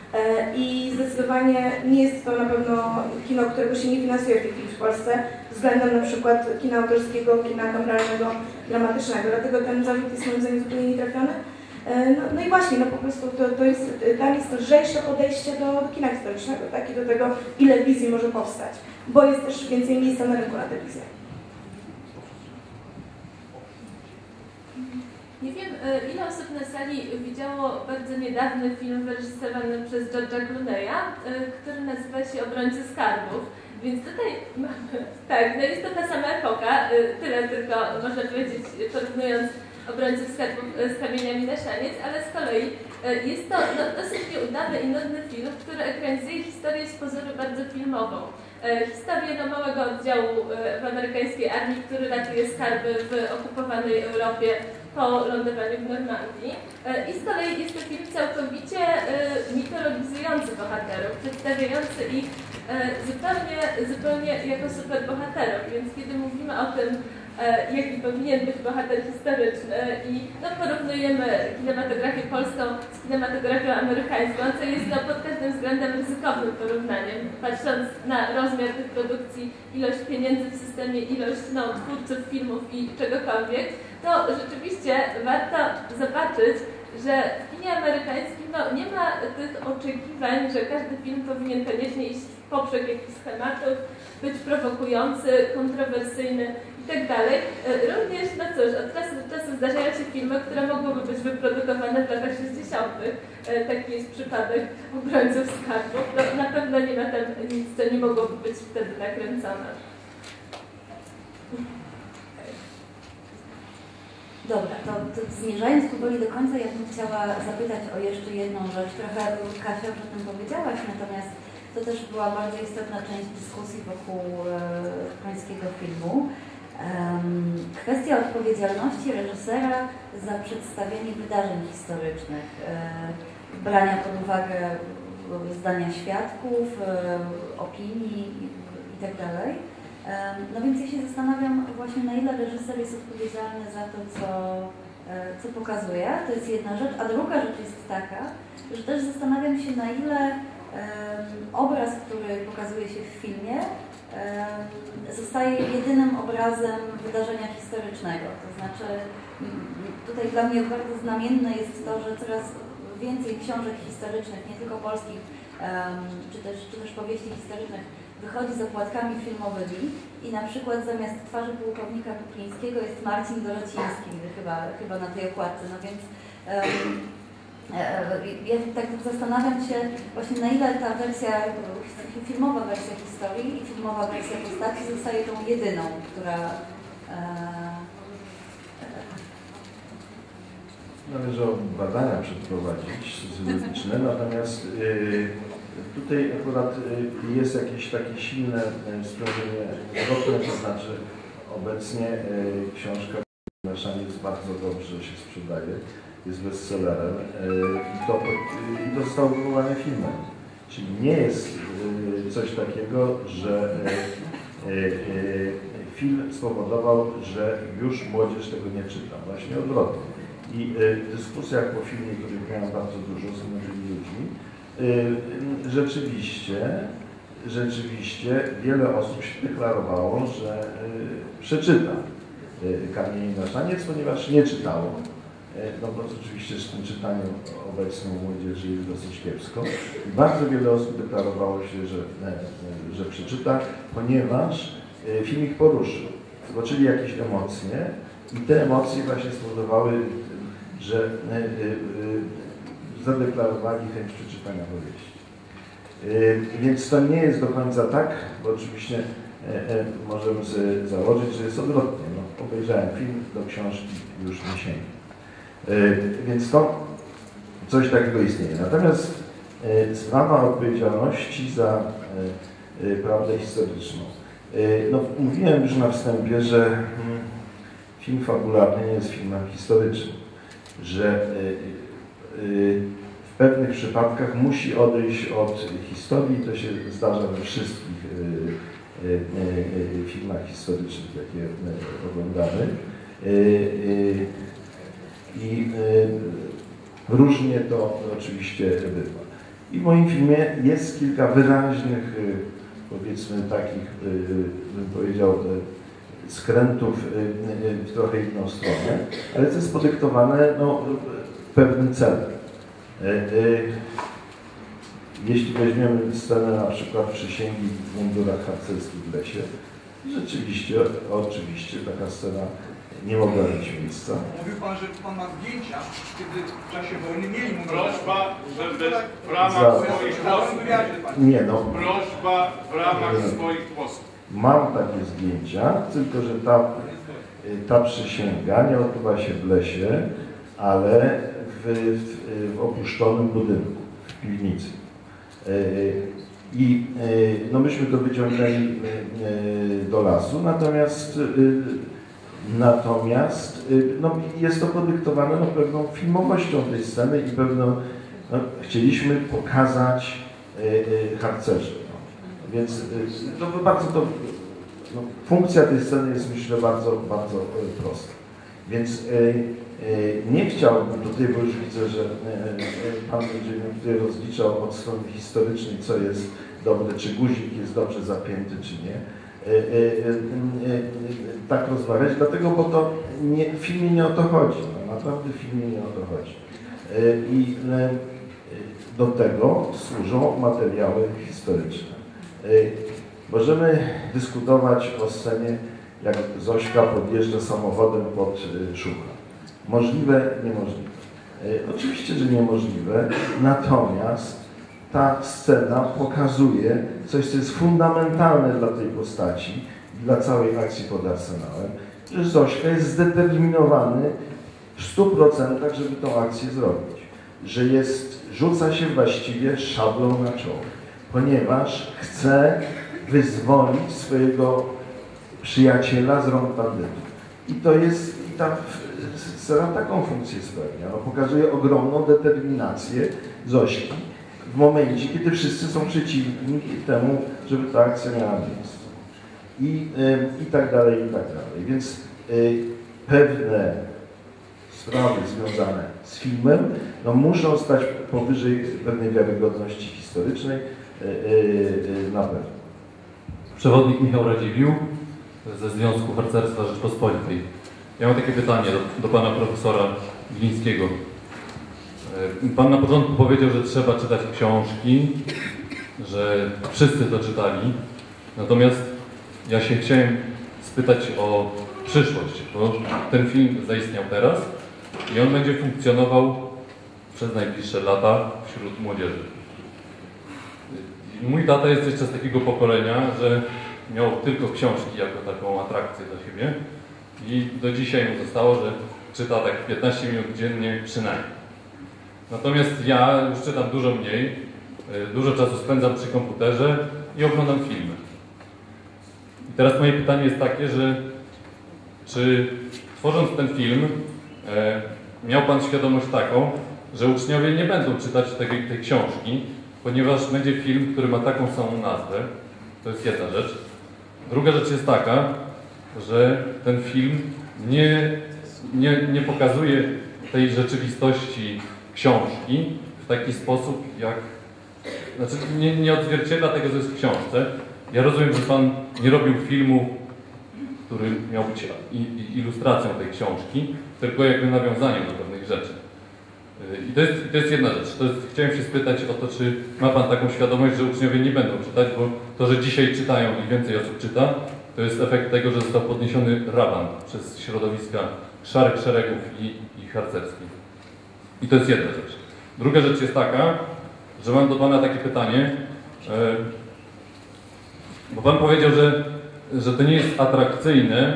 i zdecydowanie nie jest to na pewno kino, którego się nie finansuje w tej chwili w Polsce względem na przykład kina autorskiego, kina kameralnego, dramatycznego. Dlatego ten zarzut jest moim zdaniem zupełnie nietrafiony. No, no i właśnie, no po prostu to, to jest, tam jest lżejsze podejście do, do kina historycznego, tak? I do tego, ile wizji może powstać, bo jest też więcej miejsca na rynku na tę wizję. Nie wiem, ile osób na sali widziało bardzo niedawny film wyreżyserowany przez George'a Clooney'a, który nazywa się Obrońcy Skarbów. Więc tutaj mamy, tak, no jest to ta sama epoka, tyle tylko można powiedzieć, porównując Obrońców Skarbów z Kamieniami na szaniec, ale z kolei jest to no, dosyć nieudany i nudny film, który ekranizuje historię z pozoru bardzo filmową. Historię no, małego oddziału w amerykańskiej armii, który ratuje skarby w okupowanej Europie po lądowaniu w Normandii. I z kolei jest to film całkowicie mitologizujący bohaterów, przedstawiający ich zupełnie, zupełnie jako superbohaterów. Więc kiedy mówimy o tym, jaki powinien być bohater historyczny i no, porównujemy kinematografię polską z kinematografią amerykańską, co jest no, pod każdym względem ryzykownym porównaniem, patrząc na rozmiar tych produkcji, ilość pieniędzy w systemie, ilość no, twórców filmów i czegokolwiek, to rzeczywiście warto zobaczyć, że w kinie amerykańskim no, nie ma tych oczekiwań, że każdy film powinien koniecznie iść w poprzek jakichś schematów, być prowokujący, kontrowersyjny itd. Również, no cóż, od czasu do czasu zdarzają się filmy, które mogłyby być wyprodukowane w latach sześćdziesiątych. Taki jest przypadek Obrońców Skarbów. No, na pewno nie ma tam nic, co nie mogłoby być wtedy nakręcone. Dobra, to, to zmierzając powoli do końca, ja bym chciała zapytać o jeszcze jedną rzecz. Trochę Kasia już o tym powiedziałaś, natomiast to też była bardzo istotna część dyskusji wokół e, pańskiego filmu. Um, kwestia odpowiedzialności reżysera za przedstawienie wydarzeń historycznych, e, brania pod uwagę zdania świadków, e, opinii itd. No więc ja się zastanawiam właśnie, na ile reżyser jest odpowiedzialny za to, co, co pokazuje, to jest jedna rzecz, a druga rzecz jest taka, że też zastanawiam się, na ile um, obraz, który pokazuje się w filmie, um, zostaje jedynym obrazem wydarzenia historycznego. To znaczy, tutaj dla mnie bardzo znamienne jest to, że coraz więcej książek historycznych, nie tylko polskich, um, czy, też, czy też powieści historycznych, wychodzi z okładkami filmowymi i na przykład zamiast twarzy pułkownika Kuklińskiego jest Marcin Dorociński chyba, chyba na tej okładce. No więc um, ja tak zastanawiam się właśnie, na ile ta wersja, filmowa wersja historii i filmowa wersja postaci zostaje tą jedyną, która e, Należy badania przeprowadzić socjologiczne, natomiast yy, tutaj akurat yy, jest jakieś takie silne yy, sprawdzenie zwrotne, to znaczy obecnie yy, książka Mieszaniec bardzo dobrze się sprzedaje, jest bestsellerem yy, i to, yy, to zostało wywołane filmem. Czyli nie jest yy, coś takiego, że yy, yy, film spowodował, że już młodzież tego nie czyta. Właśnie odwrotnie. I w dyskusjach po filmie, których miałem bardzo dużo z innymi ludźmi, rzeczywiście, rzeczywiście wiele osób się deklarowało, że przeczyta Kamień na szaniec, ponieważ nie czytało. No bo oczywiście z tym czytaniem obecną młodzieży jest dosyć kiepsko. I bardzo wiele osób deklarowało się, że, że przeczyta, ponieważ film ich poruszył. Zobaczyli jakieś emocje i te emocje właśnie spowodowały, że y, y, zadeklarowali chęć przeczytania powieści. Y, więc to nie jest do końca tak, bo oczywiście y, y, możemy sobie założyć, że jest odwrotnie. No, obejrzałem film, do książki już nie sięgnę. Y, więc to coś takiego istnieje. Natomiast y, sprawa odpowiedzialności za y, y, prawdę historyczną. Y, no, mówiłem już na wstępie, że y, film fabularny nie jest filmem historycznym, że w pewnych przypadkach musi odejść od historii. To się zdarza we wszystkich filmach historycznych, jakie oglądamy. I różnie to oczywiście bywa. I w moim filmie jest kilka wyraźnych, powiedzmy takich, bym powiedział, skrętów w trochę inną stronę, ale to jest podyktowane no, pewnym celem. Jeśli weźmiemy scenę na przykład przysięgi w mundurach harcerskich w lesie, rzeczywiście, oczywiście taka scena nie mogła mieć miejsca. Mówił Pan, że Pan ma zdjęcia, kiedy w czasie wojny mieli mundury. Prośba, żeby w ramach swoich posłów. Nie no. Prośba w ramach swoich posłów. Mam takie zdjęcia, tylko że ta, ta przysięga nie odbywa się w lesie, ale w, w, w opuszczonym budynku, w piwnicy. I no myśmy to wyciągnęli do lasu, natomiast, natomiast no jest to podyktowane no, pewną filmowością tej sceny i pewną, no, chcieliśmy pokazać harcerzy. Więc no, bardzo to, no, funkcja tej sceny jest, myślę, bardzo, bardzo prosta. Więc e, e, nie chciałbym tutaj, bo już widzę, że e, Pan będzie mnie tutaj rozliczał od strony historycznej, co jest dobre, czy guzik jest dobrze zapięty, czy nie. E, e, e, e, tak rozmawiać, dlatego, bo to nie, w filmie nie o to chodzi. No, naprawdę w filmie nie o to chodzi. E, I e, do tego służą materiały historyczne. Możemy dyskutować o scenie, jak Zośka podjeżdża samochodem pod Szucha. Możliwe, niemożliwe. Oczywiście, że niemożliwe, natomiast ta scena pokazuje coś, co jest fundamentalne dla tej postaci, dla całej akcji pod Arsenałem, że Zośka jest zdeterminowany w stu procentach, żeby tą akcję zrobić. Że jest, rzuca się właściwie szablą na czoło, ponieważ chce wyzwolić swojego przyjaciela z rąk bandytów. I to jest, i ta scena taką funkcję spełnia. No, pokazuje ogromną determinację Zośki w momencie, kiedy wszyscy są przeciwni temu, żeby ta akcja miała miejsce. I, y, i tak dalej, i tak dalej. Więc y, pewne sprawy związane z filmem, no muszą stać powyżej pewnej wiarygodności historycznej na pewno. Przewodnik Michał Radziwiłł ze Związku Harcerstwa Rzeczpospolitej. Ja mam takie pytanie do, do pana profesora Glińskiego. Pan na początku powiedział, że trzeba czytać książki, że wszyscy to czytali. Natomiast ja się chciałem spytać o przyszłość, bo ten film zaistniał teraz i on będzie funkcjonował przez najbliższe lata wśród młodzieży. Mój tata jest jeszcze z takiego pokolenia, że miał tylko książki jako taką atrakcję dla siebie i do dzisiaj mu zostało, że czyta tak piętnaście minut dziennie przynajmniej. Natomiast ja już czytam dużo mniej, dużo czasu spędzam przy komputerze i oglądam filmy. I teraz moje pytanie jest takie, że czy tworząc ten film e, miał pan świadomość taką, że uczniowie nie będą czytać tej, tej książki, ponieważ będzie film, który ma taką samą nazwę. To jest jedna rzecz. Druga rzecz jest taka, że ten film nie, nie, nie pokazuje tej rzeczywistości książki w taki sposób, jak... Znaczy nie, nie odzwierciedla tego, co jest w książce. Ja rozumiem, że pan nie robił filmu, który miał być ilustracją tej książki, tylko jakby nawiązaniem do pewnych rzeczy. I to jest, to jest jedna rzecz. To jest, chciałem się spytać o to, czy ma pan taką świadomość, że uczniowie nie będą czytać, bo to, że dzisiaj czytają i więcej osób czyta, to jest efekt tego, że został podniesiony raban przez środowiska szarych szeregów i, i harcerskich. I to jest jedna rzecz. Druga rzecz jest taka, że mam do pana takie pytanie, bo pan powiedział, że, że to nie jest atrakcyjne,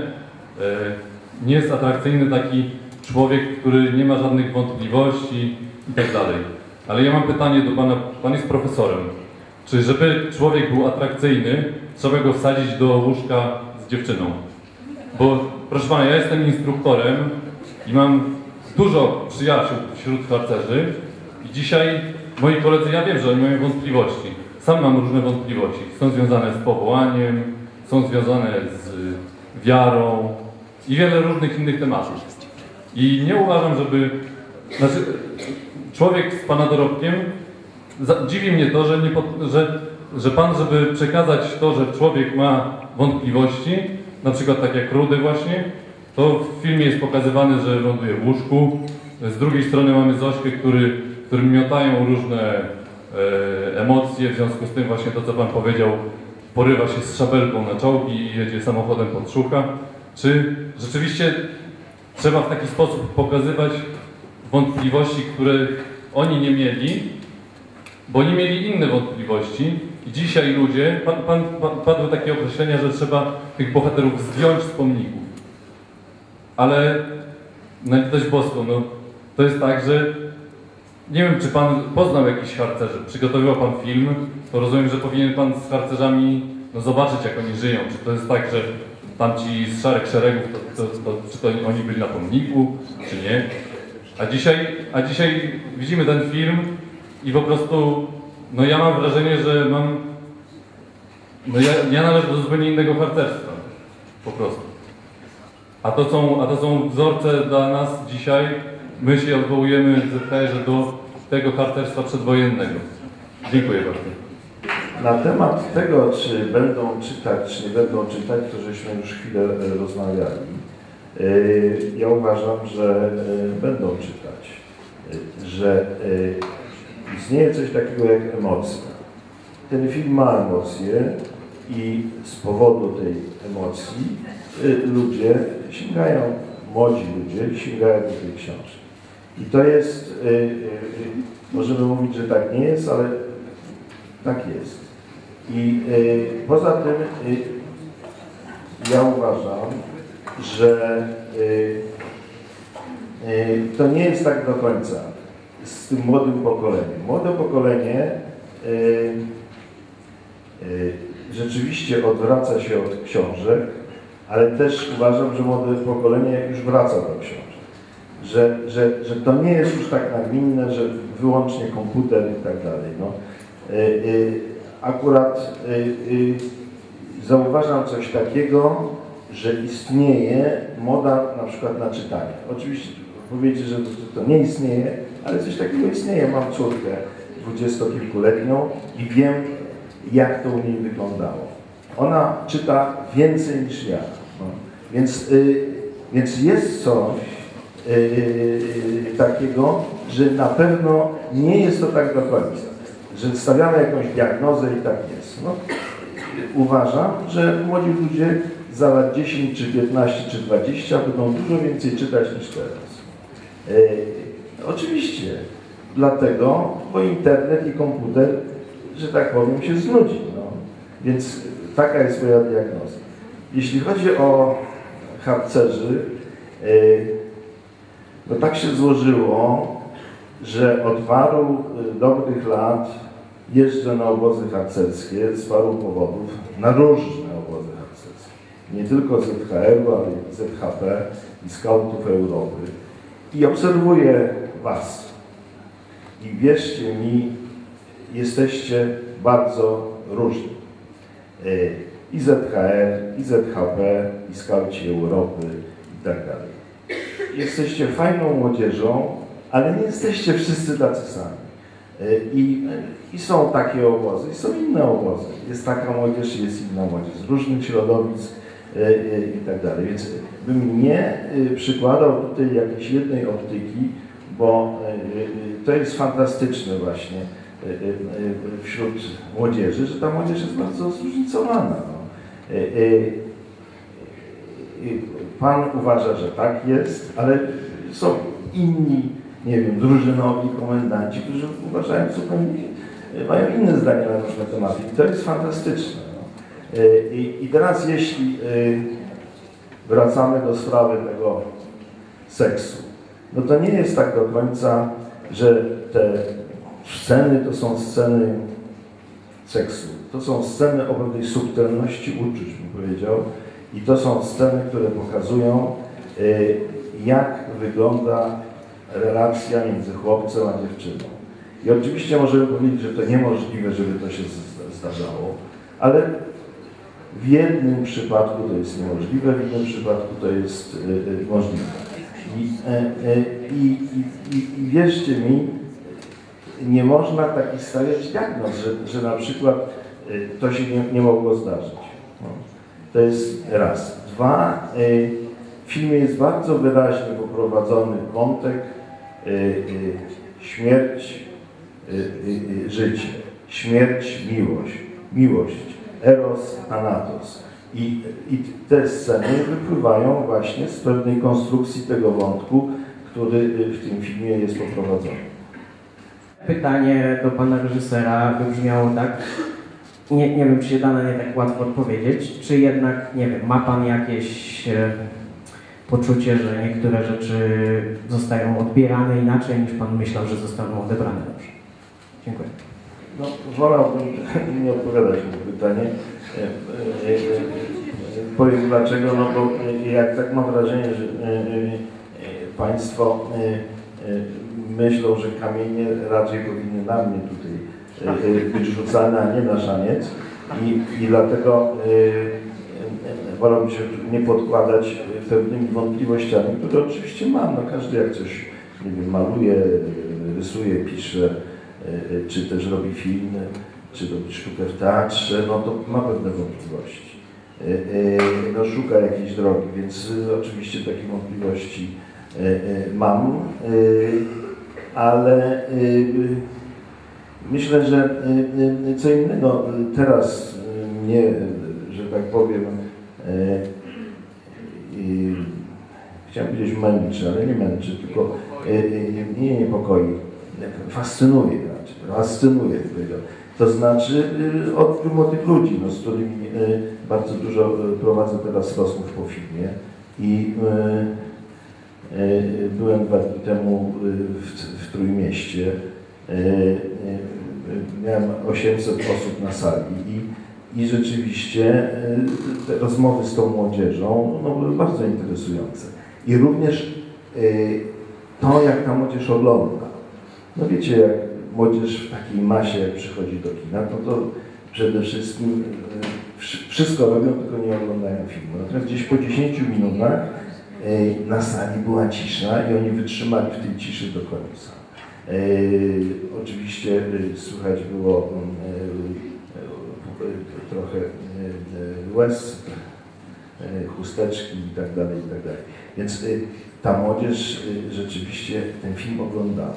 nie jest atrakcyjny taki człowiek, który nie ma żadnych wątpliwości i tak dalej. Ale ja mam pytanie do pana, pan jest profesorem. Czy żeby człowiek był atrakcyjny, trzeba go wsadzić do łóżka z dziewczyną? Bo proszę pana, ja jestem instruktorem i mam dużo przyjaciół wśród harcerzy i dzisiaj moi koledzy, ja wiem, że oni mają wątpliwości. Sam mam różne wątpliwości. Są związane z powołaniem, są związane z wiarą i wiele różnych innych tematów. I nie uważam, żeby... Znaczy, człowiek z pana dorobkiem, dziwi mnie to, że, nie pod, że, że pan, żeby przekazać to, że człowiek ma wątpliwości, na przykład tak jak Rudy właśnie, to w filmie jest pokazywane, że ląduje w łóżku. Z drugiej strony mamy Zośkę, który, którym miotają różne e, emocje, w związku z tym właśnie to, co pan powiedział, porywa się z szabelką na czołgi i jedzie samochodem pod szuka. Czy rzeczywiście trzeba w taki sposób pokazywać wątpliwości, które oni nie mieli, bo oni mieli inne wątpliwości i dzisiaj ludzie, pan, pan, pan, padły takie określenia, że trzeba tych bohaterów zdjąć z pomników. Ale na litość boską, no, to jest tak, że nie wiem, czy pan poznał jakichś harcerzy, przygotowywał pan film, to rozumiem, że powinien pan z harcerzami no, zobaczyć, jak oni żyją. Czy to jest tak, że tamci z szarych szeregów, to, to, to, czy to oni byli na pomniku, czy nie? A dzisiaj, a dzisiaj widzimy ten film i po prostu, no ja mam wrażenie, że mam, no ja, ja należę do zupełnie innego harcerstwa, po prostu. A to są, a to są wzorce dla nas dzisiaj, my się odwołujemy w Z H R-ze do tego harcerstwa przedwojennego. Dziękuję bardzo. Na temat tego, czy będą czytać, czy nie będą czytać, to żeśmy już chwilę rozmawiali. Ja uważam, że będą czytać, że istnieje coś takiego jak emocja. Ten film ma emocje i z powodu tej emocji ludzie sięgają, młodzi ludzie sięgają do tej książki. I to jest, możemy mówić, że tak nie jest, ale tak jest. I poza tym ja uważam, że to nie jest tak do końca z tym młodym pokoleniem. Młode pokolenie rzeczywiście odwraca się od książek, ale też uważam, że młode pokolenie już wraca do książek. Że, że, że to nie jest już tak nagminne, że wyłącznie komputer i tak dalej. No. Akurat zauważam coś takiego, że istnieje moda na przykład na czytanie. Oczywiście powiedzieć, że to, to nie istnieje, ale coś takiego istnieje. Mam córkę dwudziestokilkuletnią i wiem, jak to u niej wyglądało. Ona czyta więcej niż ja. No. Więc, y, więc jest coś y, takiego, że na pewno nie jest to tak do końca. Że stawiamy jakąś diagnozę i tak jest. No, uważam, że młodzi ludzie za lat dziesięć, czy piętnaście, czy dwadzieścia będą dużo więcej czytać niż teraz. Y, oczywiście, dlatego, bo internet i komputer, że tak powiem, się znudzi. No. Więc taka jest moja diagnoza. Jeśli chodzi o harcerzy, no tak się złożyło, że od paru dobrych lat jeżdżę na obozy harcerskie z paru powodów, na różne obozy harcerskie. Nie tylko Z H R-u, ale i Z H P i Skautów Europy. I obserwuję was. I wierzcie mi, jesteście bardzo różni. I Z H R, i Z H P, i Skauci Europy i tak dalej. Jesteście fajną młodzieżą, ale nie jesteście wszyscy tacy sami. I, I są takie obozy, i są inne obozy. Jest taka młodzież, jest inna młodzież, z różnych środowisk i tak dalej. Więc bym nie przykładał tutaj jakiejś jednej optyki, bo to jest fantastyczne właśnie wśród młodzieży, że ta młodzież jest bardzo zróżnicowana. No. Pan uważa, że tak jest, ale są inni, nie wiem, drużynowi komendanci, którzy uważają zupełnie, mają inne zdanie na różne tematy. I to jest fantastyczne. No. I, I teraz jeśli wracamy do sprawy tego seksu, no to nie jest tak do końca, że te sceny to są sceny seksu. To są sceny o pewnej subtelności uczuć, bym powiedział. I to są sceny, które pokazują, y, jak wygląda relacja między chłopcem a dziewczyną. I oczywiście możemy powiedzieć, że to niemożliwe, żeby to się zdarzało, ale w jednym przypadku to jest niemożliwe, w innym przypadku to jest y, y, możliwe. I, y, y, i, i, i wierzcie mi, nie można takich stawiać diagnoz, że, że na przykład y, to się nie, nie mogło zdarzyć. No. To jest raz. Dwa, y, w filmie jest bardzo wyraźnie poprowadzony wątek y, y, śmierć, y, y, życie, śmierć, miłość, miłość, eros, thanatos. I, I te sceny wypływają właśnie z pewnej konstrukcji tego wątku, który w tym filmie jest poprowadzony. Pytanie do pana reżysera by brzmiało tak, nie, nie wiem, czy się da na nie tak łatwo odpowiedzieć, czy jednak, nie wiem, ma pan jakieś e, poczucie, że niektóre rzeczy zostają odbierane inaczej, niż pan myślał, że zostaną odebrane dobrze? Dziękuję. No, wolałbym nie odpowiadać na to pytanie. E, e, e, powiem dlaczego, no bo jak tak mam wrażenie, że e, e, państwo e, e, myślą, że kamienie raczej powinny na mnie tutaj być rzucane, a nie na szaniec. I, i dlatego y, wolałbym się nie podkładać pewnymi wątpliwościami, które oczywiście mam. No, każdy jak coś, nie wiem, maluje, rysuje, pisze, y, czy też robi filmy, czy robi sztukę w teatrze, no to ma pewne wątpliwości. Y, y, no, szuka jakiejś drogi, więc y, oczywiście takie wątpliwości y, y, mam, y, ale y, myślę, że co innego teraz mnie, że tak powiem, chciałem powiedzieć męczy, ale nie męczy, tylko nie niepokoi, fascynuje raczej, fascynuje, powiedział. To znaczy odbiór młodych ludzi, no, z którymi bardzo dużo prowadzę teraz rozmów po filmie i byłem dwa dni temu w, w Trójmieście. Miałem osiemset osób na sali i, i rzeczywiście te rozmowy z tą młodzieżą no, były bardzo interesujące. I również to, jak ta młodzież ogląda. No wiecie, jak młodzież w takiej masie, jak przychodzi do kina, no to przede wszystkim wszystko robią, tylko nie oglądają filmu. Natomiast gdzieś po dziesięciu minutach na sali była cisza i oni wytrzymali w tej ciszy do końca. Oczywiście słychać było trochę łez, chusteczki i tak dalej, i tak dalej. Więc ta młodzież rzeczywiście ten film oglądała.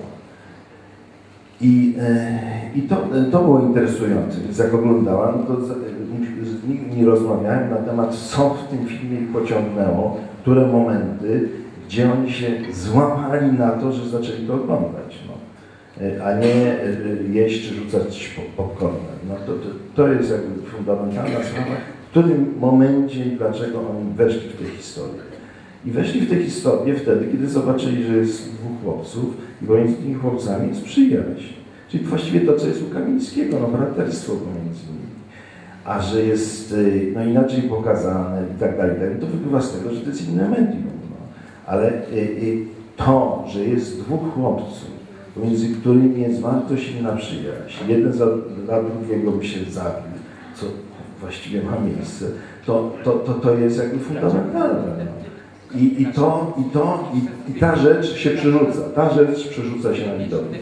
I, i to, to było interesujące, więc jak oglądałam, to z nimi rozmawiałem na temat, co w tym filmie ich pociągnęło, które momenty, gdzie oni się złapali na to, że zaczęli to oglądać, no. A nie jeść czy rzucać popcornem. No to, to, to jest jakby fundamentalna sprawa, w którym momencie i dlaczego oni weszli w tę historię. I weszli w tę historię wtedy, kiedy zobaczyli, że jest dwóch chłopców i pomiędzy tymi chłopcami jest przyjaźń. Czyli właściwie to, co jest u Kamińskiego, no braterstwo pomiędzy nimi. A że jest no, inaczej pokazane i tak dalej, to wypływa z tego, że to jest inne medium. No. Ale y, y, to, że jest dwóch chłopców, pomiędzy którymi jest bardzo silna przyjaźń, jeden za, dla drugiego by się zabił, co właściwie ma miejsce, to, to, to, to jest jakby fundamentalne. No. I, i to, i to, i, i ta rzecz się przerzuca, ta rzecz przerzuca się na widownię.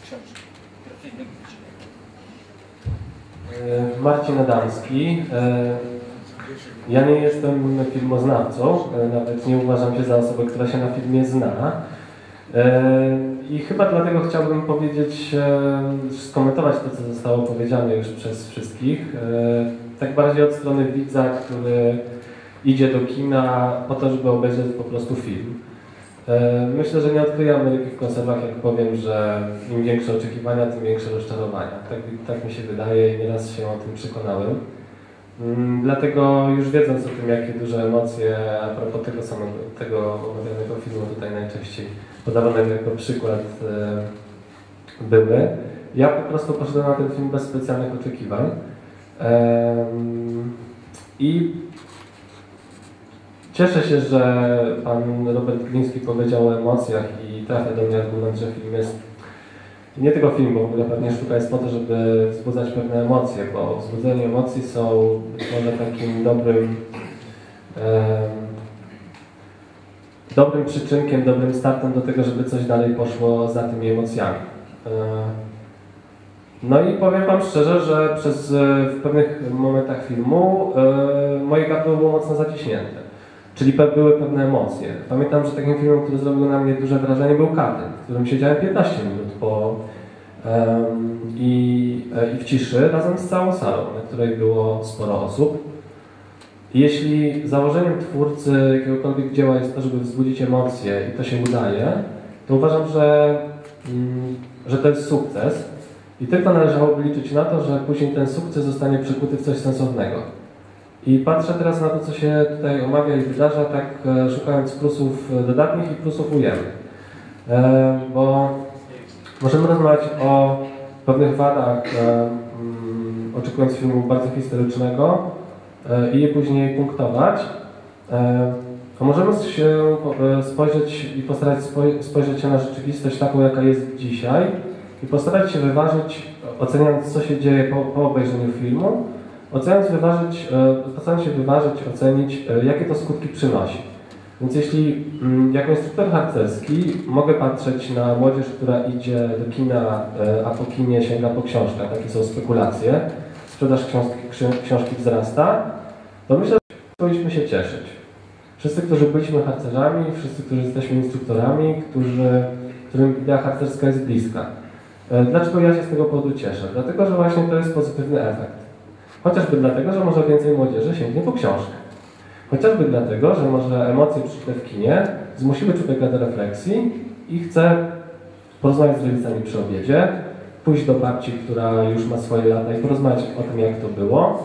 Marcin Adamski. Ja nie jestem filmoznawcą, nawet nie uważam się za osobę, która się na filmie zna. I chyba dlatego chciałbym powiedzieć, skomentować to, co zostało powiedziane już przez wszystkich. Tak bardziej od strony widza, który idzie do kina po to, żeby obejrzeć po prostu film. Myślę, że nie odkryję Ameryki w konserwach, jak powiem, że im większe oczekiwania, tym większe rozczarowania. Tak, tak mi się wydaje i nieraz się o tym przekonałem. Dlatego już wiedząc o tym, jakie duże emocje a propos tego samego, tego omawianego filmu tutaj najczęściej podawanego jako przykład były, ja po prostu poszedłem na ten film bez specjalnych oczekiwań. I cieszę się, że pan Robert Gliński powiedział o emocjach i trafia do mnie argument, że film jest nie tylko film, bo w ogóle pewnie sztuka jest po to, żeby wzbudzać pewne emocje, bo wzbudzenie emocji są być może takim dobrym e, dobrym przyczynkiem, dobrym startem do tego, żeby coś dalej poszło za tymi emocjami. E, no i powiem wam szczerze, że przez w pewnych momentach filmu e, moje gardło było mocno zaciśnięte. Czyli były pewne emocje. Pamiętam, że takim filmem, który zrobił na mnie duże wrażenie, był Katyn, w którym siedziałem piętnaście minut po, um, i, i w ciszy razem z całą salą, na której było sporo osób. Jeśli założeniem twórcy jakiegokolwiek dzieła jest to, żeby wzbudzić emocje i to się udaje, to uważam, że, mm, że to jest sukces i tylko należałoby liczyć na to, że później ten sukces zostanie przekuty w coś sensownego. I patrzę teraz na to, co się tutaj omawia i wydarza, tak e, szukając plusów dodatnich i plusów ujemnych. E, bo możemy rozmawiać o pewnych wadach, e, mm, oczekując filmu bardzo historycznego e, i je później punktować. E, a możemy się e, spojrzeć i postarać spoj spojrzeć się na rzeczywistość taką, jaka jest dzisiaj i postarać się wyważyć, oceniając, co się dzieje po, po obejrzeniu filmu, Oceniając, wyważyć, postarać się wyważyć, ocenić, jakie to skutki przynosi. Więc jeśli jako instruktor harcerski mogę patrzeć na młodzież, która idzie do kina, a po kinie sięga po książkę, takie są spekulacje, sprzedaż książki, książki wzrasta, to myślę, że powinniśmy się cieszyć. Wszyscy, którzy byliśmy harcerzami, wszyscy, którzy jesteśmy instruktorami, którzy, którym idea harcerska jest bliska. Dlaczego ja się z tego powodu cieszę? Dlatego, że właśnie to jest pozytywny efekt. Chociażby dlatego, że może więcej młodzieży sięgnie po książkę. Chociażby dlatego, że może emocje przeżyte w kinie zmusiły człowieka do refleksji i chce porozmawiać z rodzicami przy obiedzie, pójść do babci, która już ma swoje lata i porozmawiać o tym, jak to było.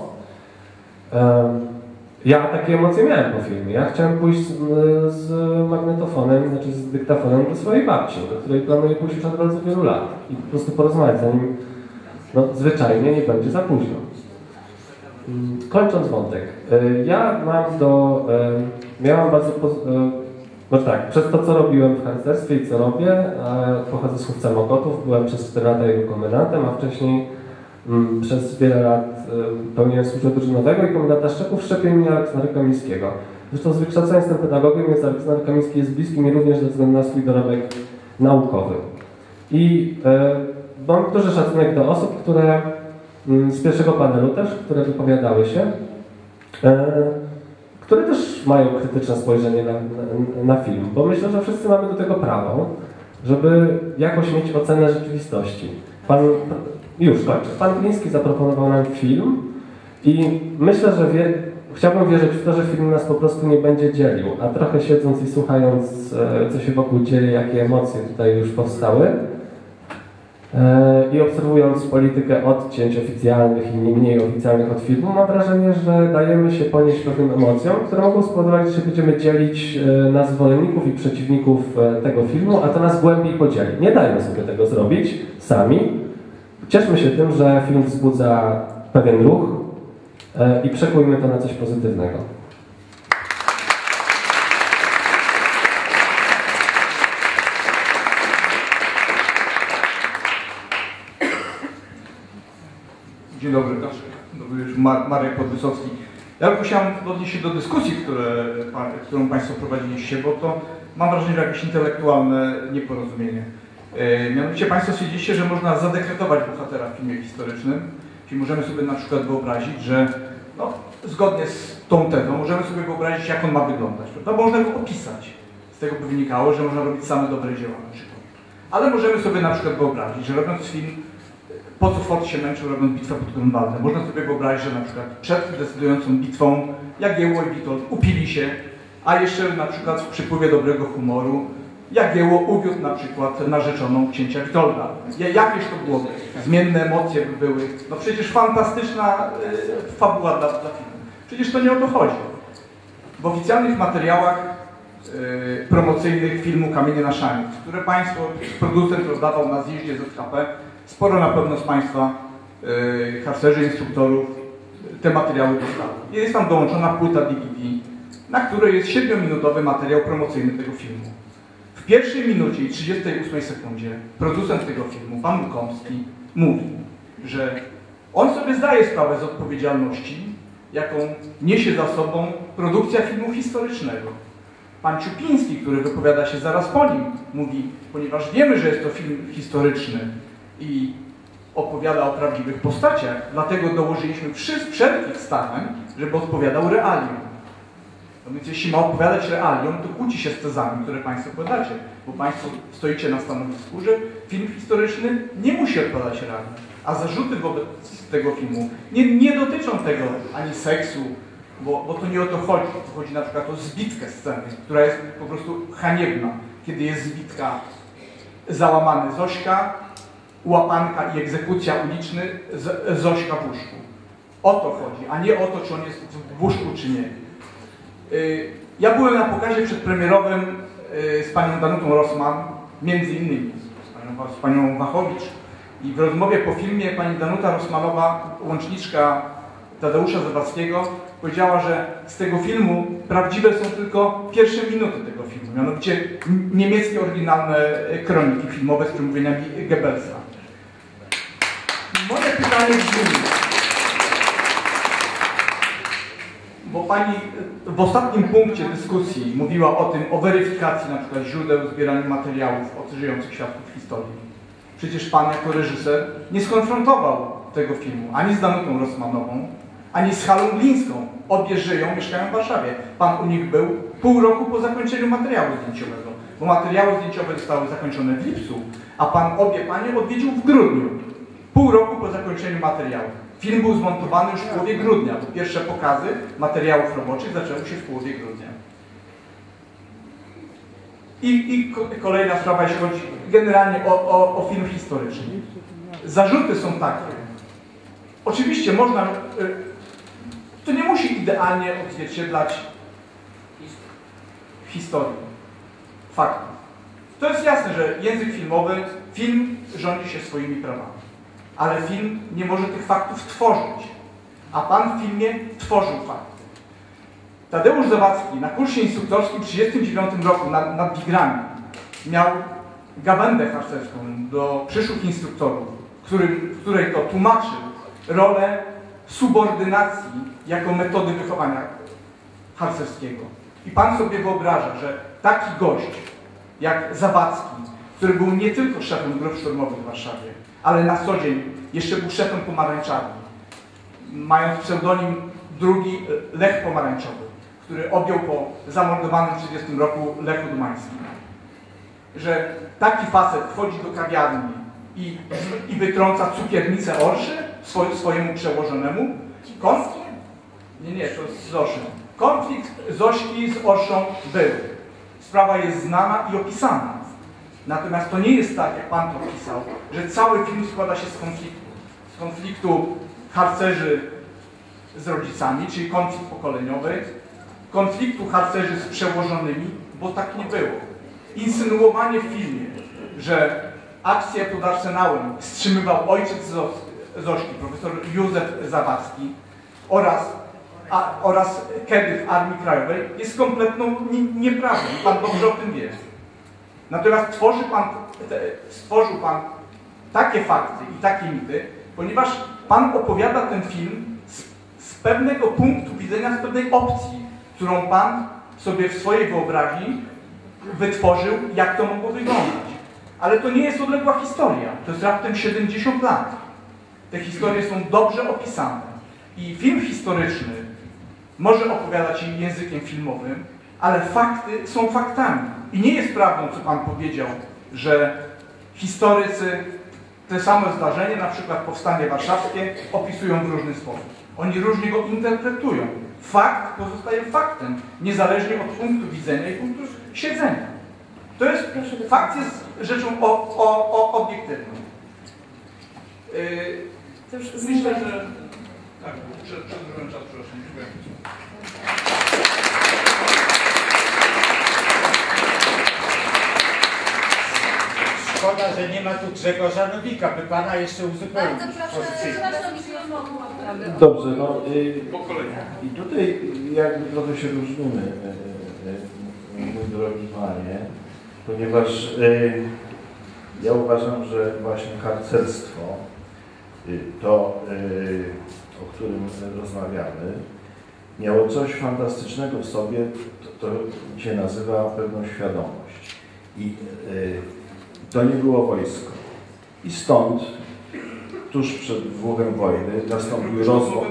Ja takie emocje miałem po filmie. Ja chciałem pójść z, z magnetofonem, znaczy z dyktafonem do swojej babci, do której planuję pójść już od bardzo wielu lat i po prostu porozmawiać, zanim no, zwyczajnie nie będzie za późno. Kończąc wątek, ja mam do, miałam bardzo, no tak, przez to co robiłem w harcerstwie i co robię, pochodzę z Chówca Mokotów, byłem przez cztery lata jego komendantem, a wcześniej m, przez wiele lat pełniłem służbę drużynowego i komendanta szczepów szczepił mnie Aleksandra Kamińskiego. Zresztą z wykształcenia jestem pedagogiem, więc Aleksander Kamiński jest bliski mi również ze względu na swój dorobek naukowy. I e, mam duży szacunek do osób, które m, z pierwszego panelu też, które wypowiadały się, e, które też mają krytyczne spojrzenie na, na, na film, bo myślę, że wszyscy mamy do tego prawo, żeby jakoś mieć ocenę rzeczywistości. Pan, już kończę. Pan Gliński zaproponował nam film i myślę, że wie, chciałbym wierzyć w to, że film nas po prostu nie będzie dzielił, a trochę siedząc i słuchając, co się wokół dzieje, jakie emocje tutaj już powstały i obserwując politykę odcięć oficjalnych i mniej oficjalnych od filmu, mam wrażenie, że dajemy się ponieść pewnym emocjom, które mogą spowodować, że będziemy dzielić na zwolenników i przeciwników tego filmu, a to nas głębiej podzieli. Nie dajmy sobie tego zrobić sami. Cieszmy się tym, że film wzbudza pewien ruch i przekujmy to na coś pozytywnego. Dzień dobry, dobry Marek Podwysocki. Ja bym chciał odnieść się do dyskusji, które, którą Państwo prowadziliście, bo to mam wrażenie, że jakieś intelektualne nieporozumienie. E, mianowicie Państwo stwierdziliście, że można zadekretować bohatera w filmie historycznym, czyli możemy sobie na przykład wyobrazić, że no, zgodnie z tą tezą możemy sobie wyobrazić, jak on ma wyglądać, prawda? Bo można go opisać. Z tego by wynikało, że można robić same dobre dzieła na przykład. Ale możemy sobie na przykład wyobrazić, że robiąc film Po co Ford się męczył, robiąc bitwę pod Grunwaldem. Można sobie wyobrazić, że na przykład przed decydującą bitwą Jagiełło i Witold upili się, a jeszcze na przykład w przypływie dobrego humoru Jagiełło uwiódł na przykład narzeczoną księcia Witolda. Jakież to było? Zmienne emocje by były. No przecież fantastyczna y, fabuła dla, dla filmu. Przecież to nie o to chodzi. W oficjalnych materiałach y, promocyjnych filmu Kamienie na szaniec, które Państwo, producent rozdawał na zjeździe z F K P, sporo na pewno z Państwa yy, harcerzy, instruktorów te materiały dostały. Jest tam dołączona płyta D V D, na której jest siedmiominutowy materiał promocyjny tego filmu. W pierwszej minucie i trzydziestej ósmej sekundzie producent tego filmu, pan Łukomski, mówi, że on sobie zdaje sprawę z odpowiedzialności, jaką niesie za sobą produkcja filmu historycznego. Pan Ciupiński, który wypowiada się zaraz po nim, mówi, ponieważ wiemy, że jest to film historyczny, i opowiada o prawdziwych postaciach, dlatego dołożyliśmy wszelkich starań, żeby odpowiadał realiom. No więc jeśli ma odpowiadać realiom, to kłóci się z tezami, które Państwo podacie, bo Państwo stoicie na stanowisku, że film historyczny nie musi odpowiadać realiom, a zarzuty wobec tego filmu nie, nie dotyczą tego ani seksu, bo, bo to nie o to chodzi. To chodzi na przykład o zbitkę sceny, która jest po prostu haniebna, kiedy jest zbitka załamany Zośka, łapanka i egzekucja uliczny z Zośka w łóżku. O to chodzi, a nie o to, czy on jest w łóżku, czy nie. Ja byłem na pokazie przedpremierowym z panią Danutą Rossmann, między innymi z panią, z panią Wachowicz, i w rozmowie po filmie pani Danuta Rossmanowa, łączniczka Tadeusza Zawadzkiego, powiedziała, że z tego filmu prawdziwe są tylko pierwsze minuty tego filmu, mianowicie niemieckie oryginalne kroniki filmowe z przemówieniami Goebbelsa. Moje pytanie brzmi, bo Pani w ostatnim punkcie dyskusji mówiła o tym, o weryfikacji na przykład źródeł, zbieraniu materiałów od żyjących świadków historii. Przecież Pan jako reżyser nie skonfrontował tego filmu ani z Danutą Rossmanową, ani z Halą Glińską. Obie żyją, mieszkają w Warszawie. Pan u nich był pół roku po zakończeniu materiału zdjęciowego, bo materiały zdjęciowe zostały zakończone w lipcu, a Pan obie Panie odwiedził w grudniu. Pół roku po zakończeniu materiału. Film był zmontowany już w połowie grudnia, bo pierwsze pokazy materiałów roboczych zaczęły się w połowie grudnia. I, i kolejna sprawa, jeśli chodzi generalnie o, o, o film historyczny. Zarzuty są takie. Oczywiście można, to nie musi idealnie odzwierciedlać historii, faktów. To jest jasne, że język filmowy, film rządzi się swoimi prawami. Ale film nie może tych faktów tworzyć. A Pan w filmie tworzył fakty. Tadeusz Zawadzki na kursie instruktorskim w tysiąc dziewięćset trzydziestym dziewiątym roku nad, nad Wigrami miał gawędę harcerską do przyszłych instruktorów, który, w której to tłumaczył rolę subordynacji jako metody wychowania harcerskiego. I pan sobie wyobraża, że taki gość jak Zawadzki, który był nie tylko szefem grup szturmowych w Warszawie, ale na co dzień jeszcze był szefem pomarańczarni, mając pseudonim drugi Lech Pomarańczowy, który objął po zamordowanym w tysiąc dziewięćset trzydziestym roku Lechu Dumańskim. Że taki facet wchodzi do kawiarni i, i wytrąca cukiernicę orszy swoj, swojemu przełożonemu. Konf... Nie, nie, to z Zoszem. Konflikt Zośki z Orszą był. Sprawa jest znana i opisana. Natomiast to nie jest tak, jak pan to opisał, że cały film składa się z konfliktu. Z konfliktu harcerzy z rodzicami, czyli konflikt pokoleniowy, konfliktu harcerzy z przełożonymi, bo tak nie było. Insynuowanie w filmie, że akcję pod Arsenałem wstrzymywał ojciec Zośki, profesor Józef Zawadzki oraz, a, oraz kiedy w Armii Krajowej jest kompletną nieprawdą. Pan dobrze o tym wie. Natomiast tworzy pan, te, stworzył pan takie fakty i takie mity, ponieważ pan opowiada ten film z, z pewnego punktu widzenia, z pewnej opcji, którą pan sobie w swojej wyobraźni wytworzył, jak to mogło wyglądać. Ale to nie jest odległa historia, to jest raptem siedemdziesiąt lat. Te historie są dobrze opisane i film historyczny może opowiadać się językiem filmowym, ale fakty są faktami. I nie jest prawdą, co pan powiedział, że historycy te same zdarzenie, na przykład Powstanie Warszawskie, opisują w różny sposób. Oni różnie go interpretują. Fakt pozostaje faktem, niezależnie od punktu widzenia i punktu siedzenia. To jest, fakt jest rzeczą o, o, o obiektywną. Yy, to już myślę, że... Tak, przedłużyłem czas, przepraszam. Dziękuję. Szkoda, że nie ma tu Grzegorza Nowika, by pana jeszcze uzupełnić. Bardzo proszę, dobrze, no y, i tutaj jakby trochę się różnimy, y, y, y, mój drogi panie, ponieważ y, ja uważam, że właśnie harcerstwo, y, to y, o którym rozmawiamy, miało coś fantastycznego w sobie, to, to się nazywa pewną świadomość. I y, to nie było wojsko. I stąd, tuż przed wybuchem wojny, nastąpił rozwój.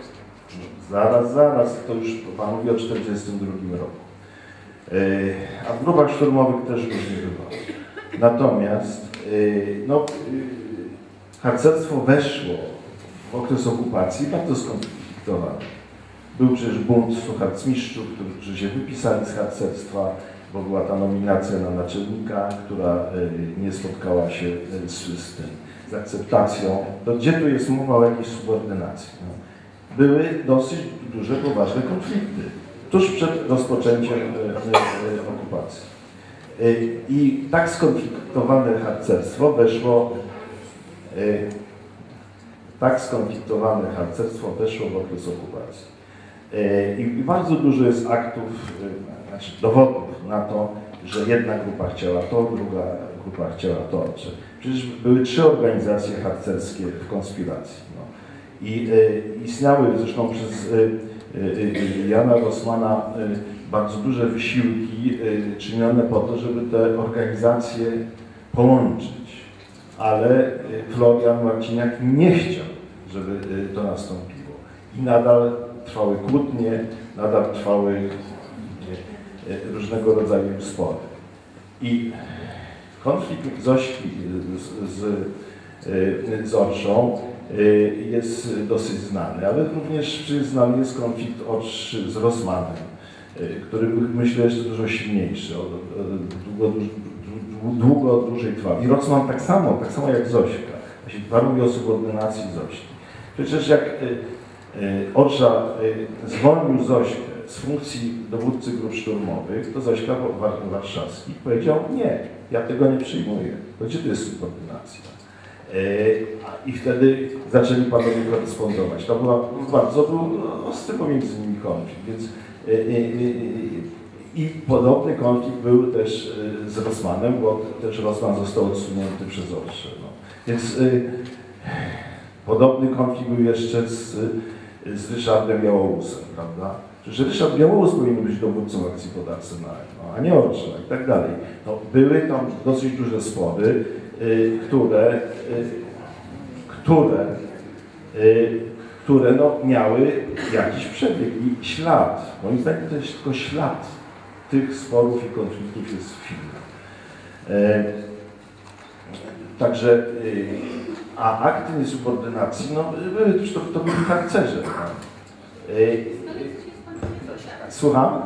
Zaraz, zaraz, to już pan mówi o tysiąc dziewięćset czterdziestym drugim roku. Yy, a w grupach szturmowych też różnie bywa. Natomiast yy, no, yy, harcerstwo weszło w okres okupacji bardzo skonfliktowane. Był przecież bunt harcmistrzów, którzy się wypisali z harcerstwa, bo była ta nominacja na naczelnika, która y, nie spotkała się y, z, z tym, z akceptacją. To gdzie tu jest mowa o jakiejś subordynacji? No. Były dosyć duże, poważne konflikty tuż przed rozpoczęciem y, y, okupacji. Y, I tak skonfliktowane harcerstwo weszło y, tak skonfliktowane harcerstwo weszło w okres okupacji. Y, I bardzo dużo jest aktów, y, znaczy dowodów na to, że jedna grupa chciała to, druga grupa chciała to. Przecież były trzy organizacje harcerskie w konspiracji. No. I y, istniały zresztą przez y, y, Jana Rossmana y, bardzo duże wysiłki y, czynione po to, żeby te organizacje połączyć. Ale y, Florian Marciniak nie chciał, żeby y, to nastąpiło. I nadal trwały kłótnie, nadal trwały y, różnego rodzaju spory. I konflikt Zośki z, z, z Orszą jest dosyć znany, ale również znany jest konflikt Orszy z Rossmanem, który myślę jest dużo silniejszy, długo, długo dłużej trwał. I Rossman tak samo, tak samo jak Zośka. Właśnie pan mówi o subordynacji Zośki. Przecież jak Orsza zwolnił Zośkę z funkcji dowódcy grup szturmowych, to Zośka Warszawski powiedział: nie, ja tego nie przyjmuję. To gdzie to jest subordynacja? I wtedy zaczęli panowie korespondować. To była, bardzo był ostry pomiędzy nimi konflikt. Więc, i podobny konflikt był też z Rossmanem, bo też Rossman został odsunięty przez Orszę. No. Więc podobny konflikt był jeszcze z, z Ryszardem Białousem, prawda? Przecież Ryszard Białołus powinien być dowódcą akcji pod Arsenałem, no, a nie Orszela i tak dalej. No, były tam dosyć duże spory, y, które, y, które, y, które no, miały jakiś przebieg i ślad. Moim zdaniem to jest tylko ślad tych sporów i konfliktów jest w filmie. E, także, y, a akty niesubordynacji, no były, to, to byli harcerze. No. Y, słucham?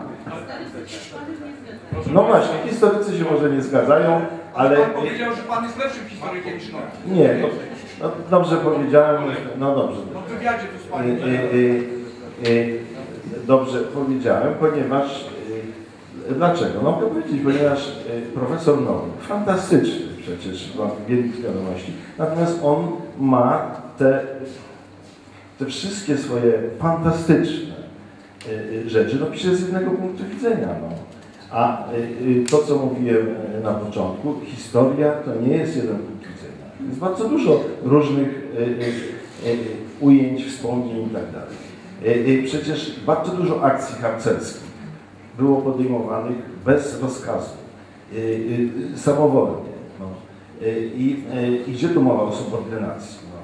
No właśnie, historycy się może nie zgadzają, ale... Pan powiedział, że pan jest lepszym historykiem niż no. Nie, no, no dobrze powiedziałem, no dobrze. No w wywiadzie to z panem. Y, y, y, y, dobrze powiedziałem, ponieważ... Y, dlaczego? No mogę powiedzieć, ponieważ y, profesor Nowik, fantastyczny przecież, ma wielkie wiadomości, natomiast on ma te, te wszystkie swoje fantastyczne rzeczy, no pisze z jednego punktu widzenia. No. A to, co mówiłem na początku, historia to nie jest jeden punkt widzenia. Jest bardzo dużo różnych ujęć, wspomnień i tak dalej. Przecież bardzo dużo akcji harcerskich było podejmowanych bez rozkazu, samowolnie. No. I, I gdzie tu mowa o subordynacji? No.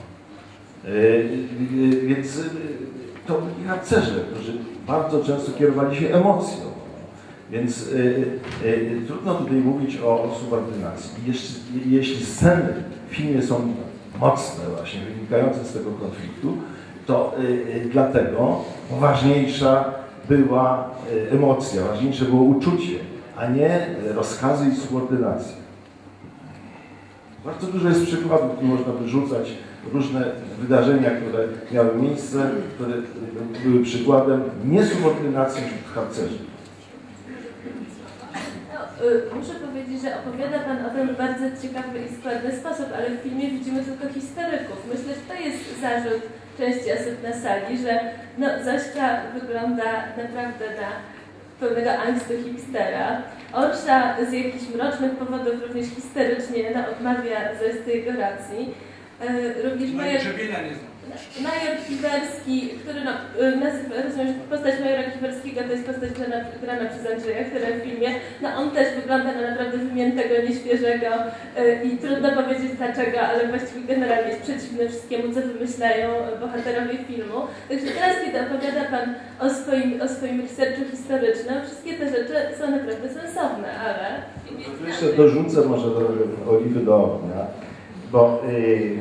Więc to byli harcerze, którzy bardzo często kierowali się emocją. Więc y, y, trudno tutaj mówić o, o subordynacji. I jeszcze, jeśli sceny w filmie są mocne właśnie, wynikające z tego konfliktu, to y, y, dlatego ważniejsza była y, emocja, ważniejsze było uczucie, a nie rozkazy i subordynacja. Bardzo dużo jest przykładów, które można wyrzucać, różne wydarzenia, które miały miejsce, które były przykładem niesubordynacji wśród harcerzy. No, y, muszę powiedzieć, że opowiada Pan o tym w bardzo ciekawy i składny sposób, ale w filmie widzimy tylko historyków. Myślę, że to jest zarzut części osób na sali, że no, Zośka wygląda naprawdę na pełnego angstu hipstera. Orsza z jakichś mrocznych powodów również histerycznie no, odmawia Zośce jego racji. Również Major, Major Kiwerski, który no, nazywa, rozumiem, postać Majora Kiwerskiego to jest postać grana, grana przez Andrzeja, która w filmie, no on też wygląda na naprawdę wymiętego, nieświeżego i trudno powiedzieć dlaczego, ale właściwie generalnie jest przeciwny wszystkiemu, co wymyślają bohaterowie filmu. Także teraz, kiedy opowiada Pan o swoim, o swoim researchu historycznym, wszystkie te rzeczy są naprawdę sensowne, ale... Jeszcze dorzucę może trochę oliwy do ognia. Bo y,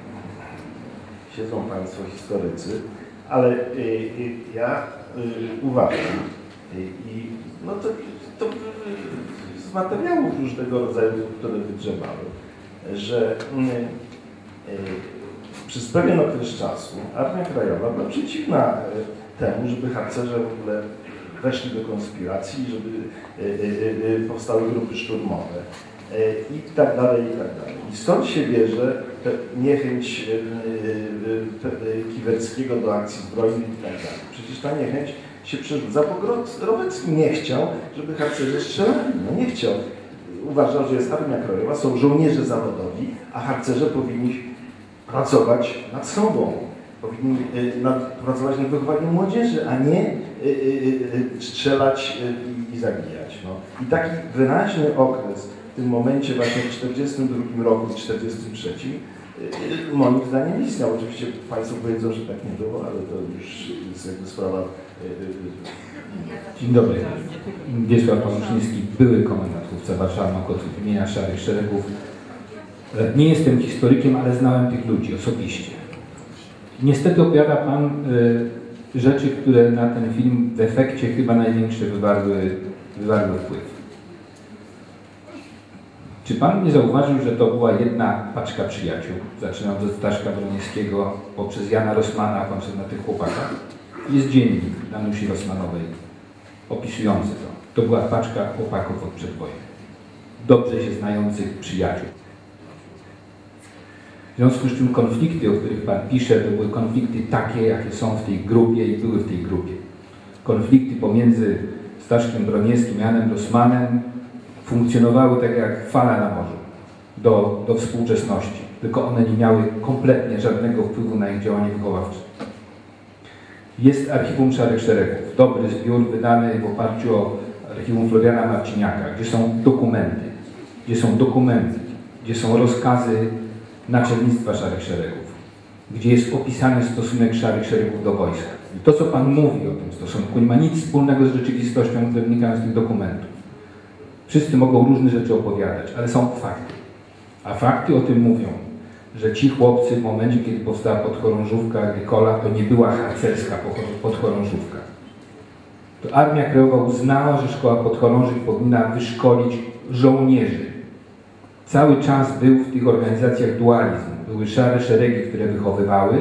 siedzą Państwo historycy, ale y, y, ja y, uważam y, i no to, to y, z materiałów różnego rodzaju, które wygrzebały, że y, y, przez pewien okres czasu Armia Krajowa była przeciwna y, temu, żeby harcerze w ogóle weszli do konspiracji, żeby y, y, y, powstały grupy szturmowe. I tak dalej, i tak dalej. I stąd się bierze niechęć Kiwerskiego do akcji zbrojnych i tak dalej. Przecież ta niechęć się przerzuca, bo Rowecki nie chciał, żeby harcerze strzelali. No nie chciał. Uważał, że jest Armia Krajowa, są żołnierze zawodowi, a harcerze powinni pracować nad sobą. Powinni pracować nad wychowaniem młodzieży, a nie strzelać i zabijać. No. I taki wyraźny okres w tym momencie właśnie w czterdziestym drugim roku, w czterdziestym trzecim moim zdaniem istniał. Oczywiście Państwo powiedzą, że tak nie było, ale to już jest jakby sprawa... Dzień dobry. Wiesław Pamuszyński, były komendant chówca Warszawa-Kotów imienia Szarych Szeregów. Nie jestem historykiem, ale znałem tych ludzi osobiście. Niestety opowiada Pan y, rzeczy, które na ten film w efekcie chyba największe wywarły, wywarły wpływ. Czy Pan nie zauważył, że to była jedna paczka przyjaciół, zaczynając od Staszka Broniewskiego poprzez Jana Rosmana, a kończąc na tych chłopakach? Jest dziennik Danusi Rosmanowej opisujący to. To była paczka chłopaków od przedwojny. Dobrze się znających przyjaciół. W związku z czym konflikty, o których Pan pisze, to były konflikty takie, jakie są w tej grupie i były w tej grupie. Konflikty pomiędzy Staszkiem Broniewskim, Janem Rosmanem funkcjonowały tak jak fala na morzu do, do współczesności, tylko one nie miały kompletnie żadnego wpływu na ich działanie wychowawcze. Jest archiwum Szarych Szeregów. dobry zbiór wydany w oparciu o archiwum Floriana Marciniaka, gdzie są dokumenty, gdzie są dokumenty, gdzie są rozkazy naczelnictwa Szarych Szeregów, gdzie jest opisany stosunek Szarych Szeregów do wojska. I to, co Pan mówi o tym stosunku, nie ma nic wspólnego z rzeczywistością, które wynikają z tych dokumentów. Wszyscy mogą różne rzeczy opowiadać, ale są fakty. A fakty o tym mówią, że ci chłopcy w momencie, kiedy powstała podchorążówka Agrykola, to nie była harcerska podchorążówka. To Armia Krajowa uznała, że szkoła podchorążych powinna wyszkolić żołnierzy. Cały czas był w tych organizacjach dualizm. Były szare szeregi, które wychowywały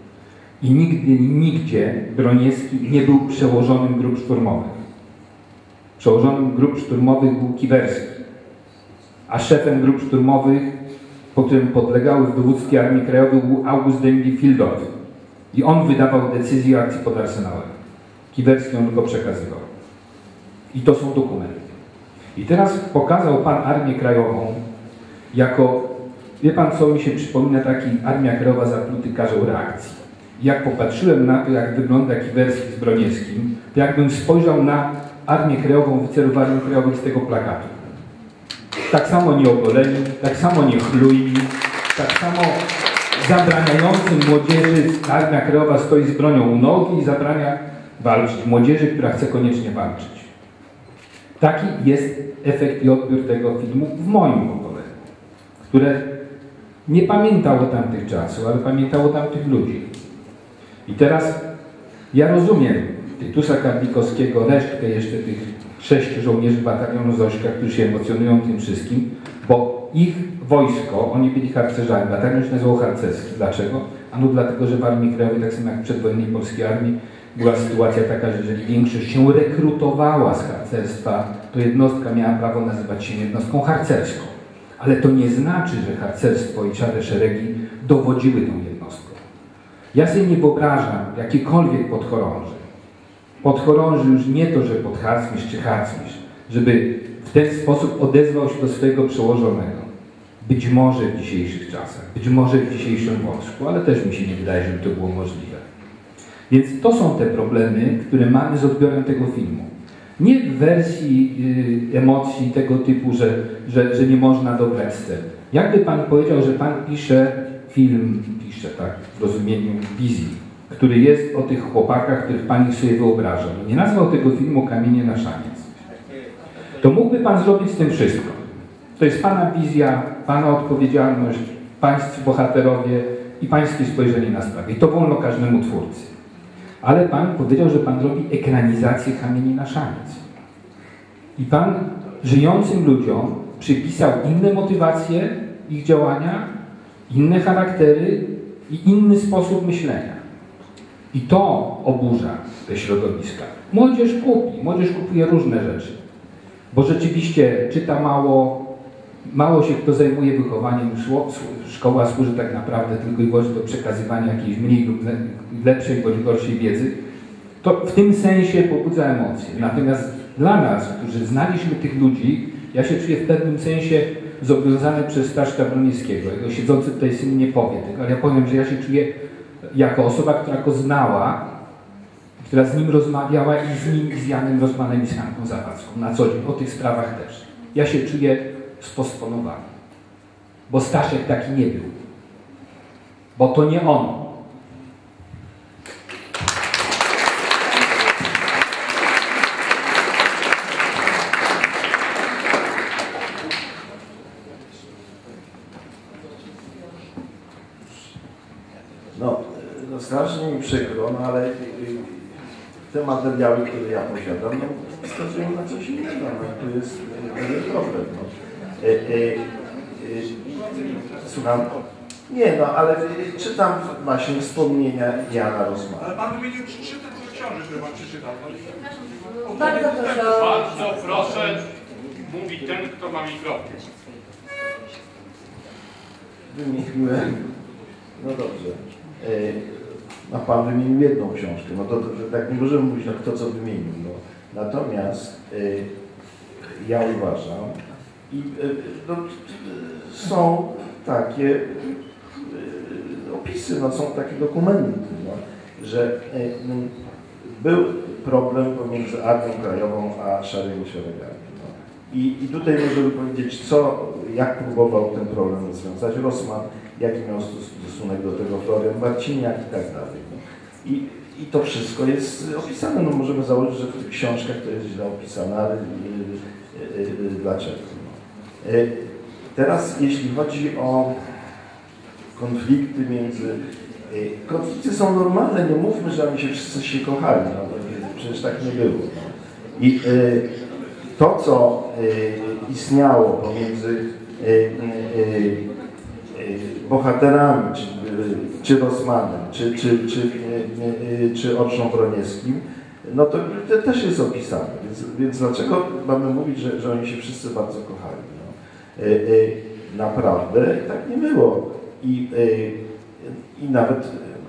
i nigdy, nigdzie Broniewski nie był przełożonym grup szturmowych. Przełożonym grup szturmowych był Kiwerski, a szefem grup szturmowych, po którym podlegały w dowództwie Armii Krajowej, był August Dębli-Fildorf. I on wydawał decyzję o akcji pod Arsenałem. Kiwerski on tylko przekazywał. I to są dokumenty. I teraz pokazał Pan Armię Krajową jako, wie Pan co, mi się przypomina taki Armia Krajowa zapluty karzeł reakcji. Jak popatrzyłem na to, jak wygląda Kiwerski z Broniewskim, to jakbym spojrzał na Armię Krajową, oficerów Armii Krajowej z tego plakatu. Tak samo nieogoleni, tak samo niechlujni, tak samo zabraniającym młodzieży, Armia Krajowa stoi z bronią u nogi i zabrania walczyć młodzieży, która chce koniecznie walczyć. Taki jest efekt i odbiór tego filmu w moim pokoleniu, które nie pamiętało tamtych czasów, ale pamiętało tamtych ludzi. I teraz ja rozumiem Tytusa Karlikowskiego, resztkę jeszcze tych sześciu żołnierzy batalionu Zośka, którzy się emocjonują tym wszystkim, bo ich wojsko, oni byli harcerzami, batalion się nazywał harcerski. Dlaczego? Ano dlatego, że w Armii Krajowej, tak samo jak w przedwojennej polskiej armii, była sytuacja taka, że jeżeli większość się rekrutowała z harcerstwa, to jednostka miała prawo nazywać się jednostką harcerską. Ale to nie znaczy, że harcerstwo i szare szeregi dowodziły tą jednostką. Ja sobie nie wyobrażam jakikolwiek podchorąży. Podchorąży już nie to, że podharcmistrz czy harcmistrz, żeby w ten sposób odezwał się do swojego przełożonego. Być może w dzisiejszych czasach, być może w dzisiejszym wojsku, ale też mi się nie wydaje, żeby to było możliwe. Więc to są te problemy, które mamy z odbiorem tego filmu. Nie w wersji y, emocji tego typu, że, że, że nie można dobrać scen. Jakby Pan powiedział, że Pan pisze film, pisze tak, w rozumieniu wizji, który jest o tych chłopakach, których Pan sobie wyobrażał. Nie nazwał tego filmu Kamienie na szaniec. To mógłby Pan zrobić z tym wszystko. To jest Pana wizja, Pana odpowiedzialność, Pańscy bohaterowie i Pańskie spojrzenie na sprawę. I to wolno każdemu twórcy. Ale Pan powiedział, że Pan robi ekranizację Kamieni na szaniec. I Pan żyjącym ludziom przypisał inne motywacje ich działania, inne charaktery i inny sposób myślenia. I to oburza te środowiska. Młodzież kupi, młodzież kupuje różne rzeczy. Bo rzeczywiście czyta mało, mało się kto zajmuje wychowaniem. Szkoła służy tak naprawdę tylko i wyłącznie do przekazywania jakiejś mniej lub lepszej bądź gorszej wiedzy. To w tym sensie pobudza emocje. Natomiast dla nas, którzy znaliśmy tych ludzi, ja się czuję w pewnym sensie zobowiązany przez Staszka Broniewskiego. Jego siedzący tutaj syn nie powie tego, ale ja powiem, że ja się czuję jako osoba, która go znała, która z nim rozmawiała i z nim, i z Janem Rozmanem i z Hanką Zawadzką na co dzień, o tych sprawach też. Ja się czuję sposponowany, bo Staszek taki nie był, bo to nie on. No, no strasznie mi przykro, no ale te materiały, które ja posiadam, no, wskazują na coś innego. No, tu jest pewien problem. No. E, e, e, słucham? Nie, no, ale czytam właśnie wspomnienia Jana Rozmana. Ale Pan wymienił trzy tytuły książek, które Pan przeczytał. No. Bardzo proszę. Bardzo proszę, mówi ten, kto ma mikrofon. Wymieniłem. No dobrze. A Pan wymienił jedną książkę, no to, to, to tak nie możemy mówić, no kto co wymienił. No. Natomiast y, ja uważam, i y, no, są takie y, opisy, no, są takie dokumenty, no, że y, był problem pomiędzy Armią Krajową a Szarymi Szeregami. No. I, I tutaj możemy powiedzieć, co, jak próbował ten problem rozwiązać Rossmann, jaki miał stosunek do tego Florian Marciniak i tak dalej. No. I, I to wszystko jest opisane. No, możemy założyć, że w tych książkach to jest źle opisane, ale yy, yy, yy, dlaczego? No. Yy, teraz jeśli chodzi o konflikty między... Yy, konflikty są normalne, nie mówmy, że oni się wszyscy się kochali. No, przecież tak nie było. No. I yy, to, co yy, istniało pomiędzy yy, yy, bohaterami, czy, czy Rossmannem, czy, czy, czy, czy Orszą Broniewskim, no to, to też jest opisane. Więc, więc dlaczego mamy mówić, że, że oni się wszyscy bardzo kochali? No. Y, y, naprawdę tak nie było. I, y, i nawet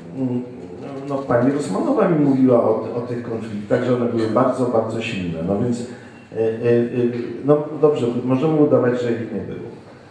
no, pani Rossmanowa mi mówiła o, o tych konfliktach, że one były bardzo, bardzo silne. No więc y, y, no dobrze, możemy udawać, że ich nie było.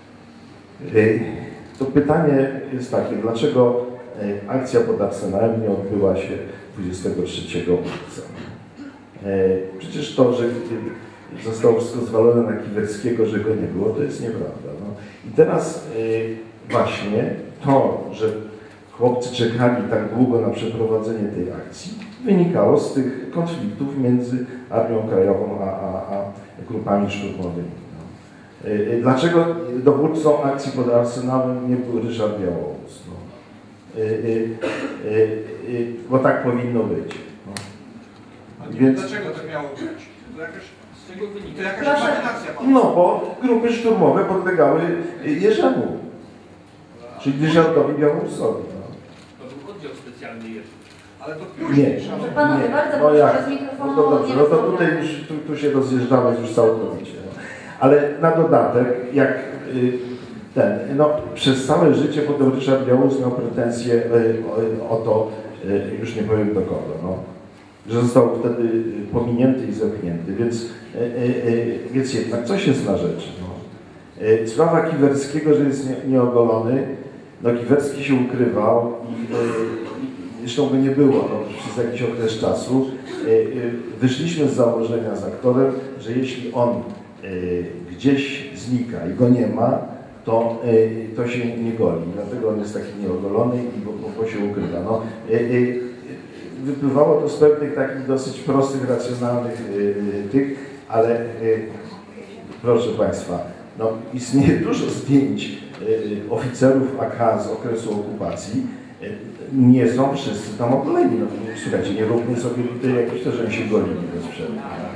Y, To pytanie jest takie, dlaczego akcja pod Arsenałem nie odbyła się dwudziestego trzeciego marca? Przecież to, że zostało wszystko zwalone na Kiwerskiego, że go nie było, to jest nieprawda. No. I teraz właśnie to, że chłopcy czekali tak długo na przeprowadzenie tej akcji, wynikało z tych konfliktów między Armią Krajową a, a, a grupami szturmowymi. Dlaczego dowódcą akcji pod Arsenałem nie był Ryszard Białowóz? No. Y, y, y, y, bo tak powinno być. No. Więc... Dlaczego to miało być? To jakaś, z tego wynika to jakaś machinacja. No, bo grupy szturmowe podlegały Jerzemu, czyli Ryszardowi Białowozowi. No. To był oddział specjalny jeszcze. Ale to nie, Może panowie, nie. bardzo No proszę, jak? z mikrofonu No to dobrze, nie no to rozmawiamy. tutaj już, tu, tu się rozjeżdżamy już całkowicie. No. Ale na dodatek, jak y, ten, no przez całe życie potem Ryszard Białowóz miał pretensje y, o, o to, y, już nie powiem do kogo, no, że został wtedy pominięty i zepchnięty, więc, y, y, więc jednak coś jest na rzeczy. No. Y, sprawa Kiwerskiego, że jest nie, nieogolony, no Kiwerski się ukrywał i, y, zresztą go nie było no, przez jakiś okres czasu. Y, y, wyszliśmy z założenia z aktorem, że jeśli on y, gdzieś znika i go nie ma, to, y, to się nie goli. Dlatego on jest taki nieogolony i bo, bo się ukrywa. No, y, y, wypływało to z pewnych takich dosyć prostych, racjonalnych y, y, tych, ale y, proszę Państwa, no, istnieje dużo zdjęć y, oficerów A K z okresu okupacji. Y, nie są wszyscy tam ogoleni. No, słuchajcie, nie róbmy sobie tutaj jakoś to, że oni się golili bez przerwy.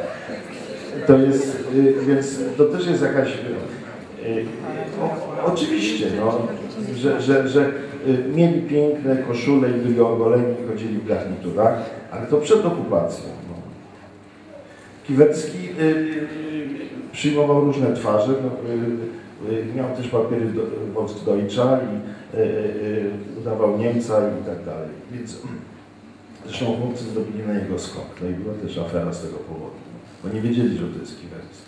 To jest, y, więc to też jest jakaś... Y, o, oczywiście, no, że, że, że y, mieli piękne koszule i byli ogoleni i chodzili w garniturach, ale to przed okupacją. No. Kiwerski y, y, przyjmował różne twarze, no, y, y, miał też papiery do, Volksdeutscha i y, y, udawał Niemca i tak dalej. Więc zresztą chłopcy zrobili na niego skok. No i była też afera z tego powodu. Bo nie wiedzieli, że to jest Kiwerski.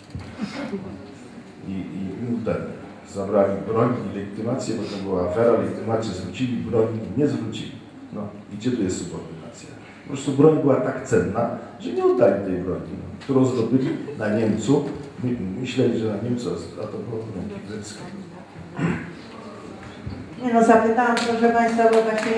I, i ten, zabrali broń i legitymację, potem była afera, legitymację zwrócili, broń nie zwrócili. No i gdzie tu jest subordynacja? Po prostu broń była tak cenna, że nie oddali tej broni, no, którą zdobyli na Niemcu. Myśleli, że na Niemcu, a to było broń Kiwerskiego. Nie no, zapytałam, proszę Państwa, bo właśnie...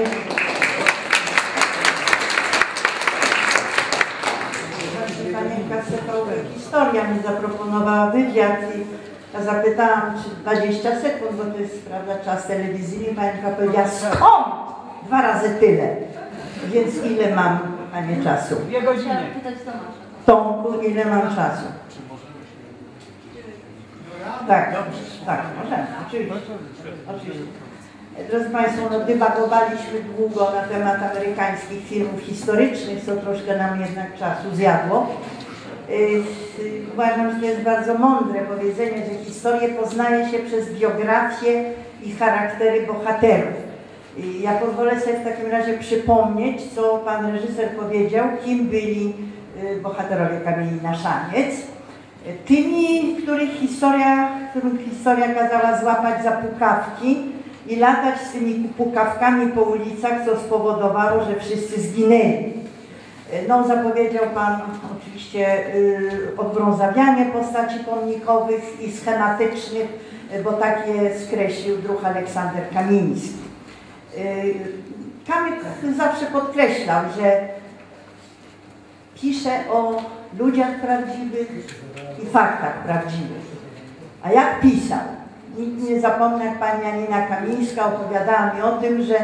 Panienka z T V P Historia mi zaproponowała wywiad i ja zapytałam, czy dwadzieścia sekund, bo to jest, prawda, czas telewizyjny. Panienka powiedziała, skąd? Dwa razy tyle. Więc ile mam, Panie, czasu? Dwie godziny. Tomku, ile mam czasu? Tak, tak, możemy, oczywiście. oczywiście. Drodzy Państwo, no, dywagowaliśmy długo na temat amerykańskich filmów historycznych, co troszkę nam jednak czasu zjadło. Yy, uważam, że to jest bardzo mądre powiedzenie, że historię poznaje się przez biografię i charaktery bohaterów. Yy, ja pozwolę sobie w takim razie przypomnieć, co pan reżyser powiedział, kim byli yy, bohaterowie Kamieni na Szaniec. Yy, tymi, których historia, którym historia kazała złapać za pukawki i latać z tymi pukawkami po ulicach, co spowodowało, że wszyscy zginęli. No, zapowiedział Pan oczywiście y, odbrązawianie postaci pomnikowych i schematycznych, bo takie skreślił druh Aleksander Kamiński. Y, Kamyk zawsze podkreślał, że pisze o ludziach prawdziwych i faktach prawdziwych. A jak pisał? Nikt nie zapomnę, jak pani Janina Kamińska opowiadała mi o tym, że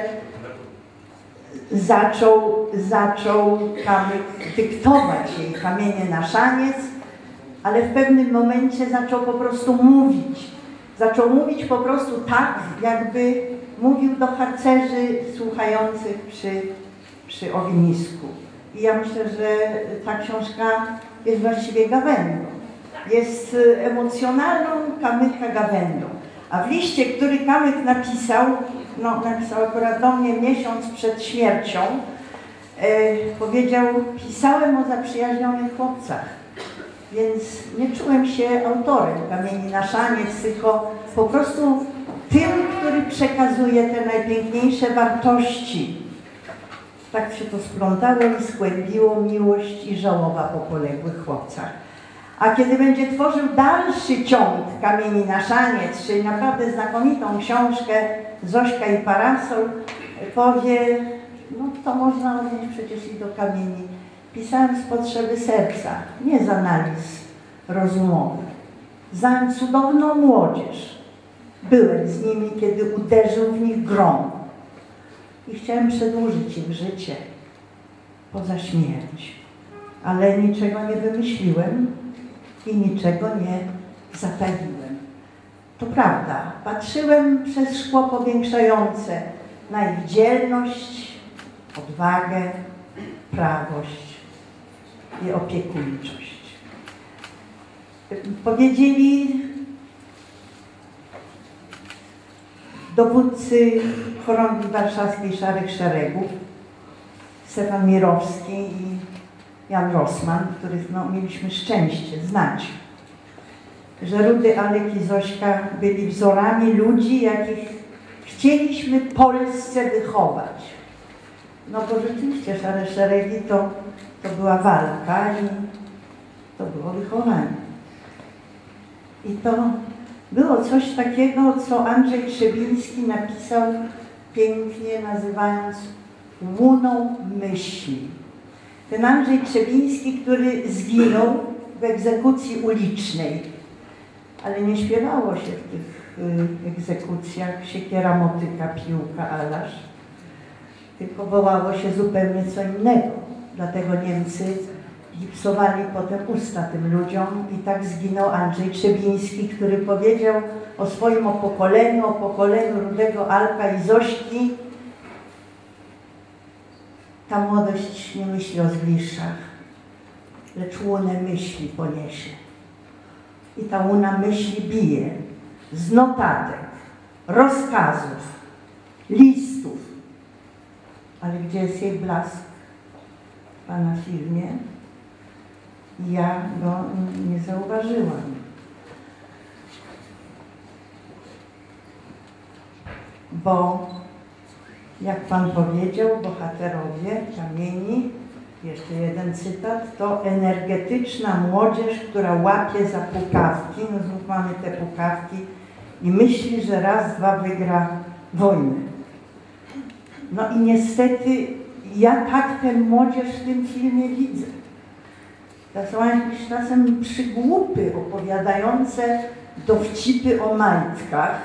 zaczął, zaczął Kamyk dyktować jej kamienie na szaniec, ale w pewnym momencie zaczął po prostu mówić. Zaczął mówić po prostu tak, jakby mówił do harcerzy słuchających przy, przy ognisku. I ja myślę, że ta książka jest właściwie gawędą. Jest emocjonalną Kamyka gawędą. A w liście, który Kamyk napisał, no napisał akurat do mnie miesiąc przed śmiercią, e, powiedział, pisałem o zaprzyjaźnionych chłopcach, więc nie czułem się autorem Kamieni na szaniec, tylko po prostu tym, który przekazuje te najpiękniejsze wartości. Tak się to splątało i skłębiło miłość i żałoba po poległych chłopcach. A kiedy będzie tworzył dalszy ciąg Kamieni na szaniec, czyli naprawdę znakomitą książkę Zośka i parasol, powie, no to można odnieść przecież i do kamieni. Pisałem z potrzeby serca, nie z analiz rozumowych. Znałem cudowną młodzież. Byłem z nimi, kiedy uderzył w nich grom. I chciałem przedłużyć ich życie poza śmierć. Ale niczego nie wymyśliłem i niczego nie zataiłem. To prawda, patrzyłem przez szkło powiększające na ich dzielność, odwagę, prawość i opiekuńczość. Powiedzieli dowódcy Chorągwi Warszawskiej Szarych Szeregów, Stefan Mirowski i Jan Rossmann, których no, mieliśmy szczęście znać, że Rudy, Alek i Zośka byli wzorami ludzi, jakich chcieliśmy Polsce wychować. No bo rzeczywiście Szare Szeregi to, to była walka i to było wychowanie. I to było coś takiego, co Andrzej Trzebiński napisał pięknie, nazywając łuną myśli. Ten Andrzej Trzebiński, który zginął w egzekucji ulicznej, ale nie śpiewało się w tych y, egzekucjach siekiera, motyka, piłka, alasz, tylko wołało się zupełnie co innego. Dlatego Niemcy gipsowali potem usta tym ludziom i tak zginął Andrzej Trzebiński, który powiedział o swoim pokoleniu, o pokoleniu Rudego, Alka i Zośki: ta młodość nie myśli o zgliszczach, lecz łunę myśli poniesie. I ta łuna myśli bije z notatek, rozkazów, listów. Ale gdzie jest jej blask w Pana filmie? Ja go nie zauważyłam. Bo, jak Pan powiedział, bohaterowie Kamieni, jeszcze jeden cytat, to energetyczna młodzież, która łapie za pukawki, no znów mamy te pukawki i myśli, że raz, dwa wygra wojnę. No i niestety ja tak tę młodzież w tym filmie widzę. To są jakieś czasem przygłupy opowiadające dowcipy o majtkach.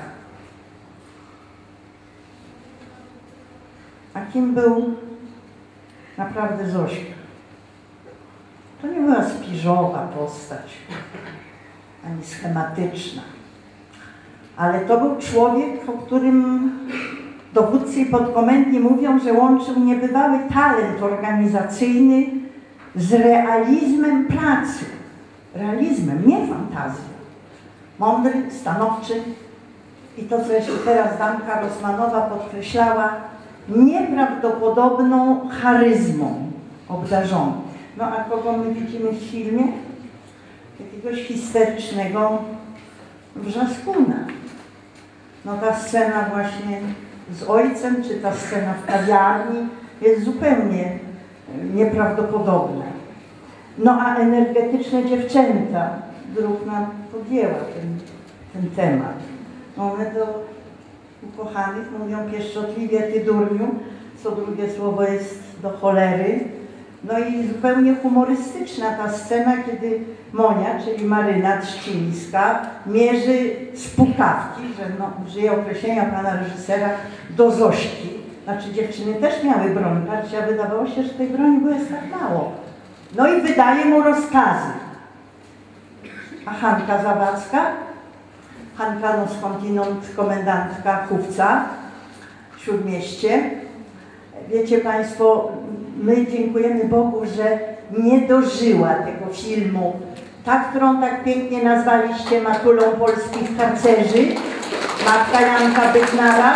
A kim był naprawdę Zośka? To nie była spiżowa postać, ani schematyczna. Ale to był człowiek, o którym dowódcy i podkomendni mówią, że łączył niebywały talent organizacyjny z realizmem pracy. Realizmem, nie fantazją. Mądry, stanowczy i to, co jeszcze teraz Danka Rosmanowa podkreślała, nieprawdopodobną charyzmą obdarzony. No a kogo my widzimy w filmie? Jakiegoś histerycznego wrzaskuna. No ta scena właśnie z ojcem, czy ta scena w kawiarni jest zupełnie nieprawdopodobne. No a energetyczne dziewczęta, Druhna podjęła ten, ten temat. One do ukochanych mówią pieszczotliwie ty durniu, co drugie słowo jest do cholery. No i zupełnie humorystyczna ta scena, kiedy Monia, czyli Maryna Trzcińska, mierzy z pukawki, że no, użyję określenia pana reżysera, do Zośki. Znaczy dziewczyny też miały broń, patrzcie, a wydawało się, że tej broni było jest tak mało. No i wydaje mu rozkazy. A Hanka Zawadzka? Hanka no skądinąd komendantka Chówca w Śródmieście. Wiecie państwo, my dziękujemy Bogu, że nie dożyła tego filmu. Ta, którą tak pięknie nazwaliście matulą polskich harcerzy, matka Janka Bednara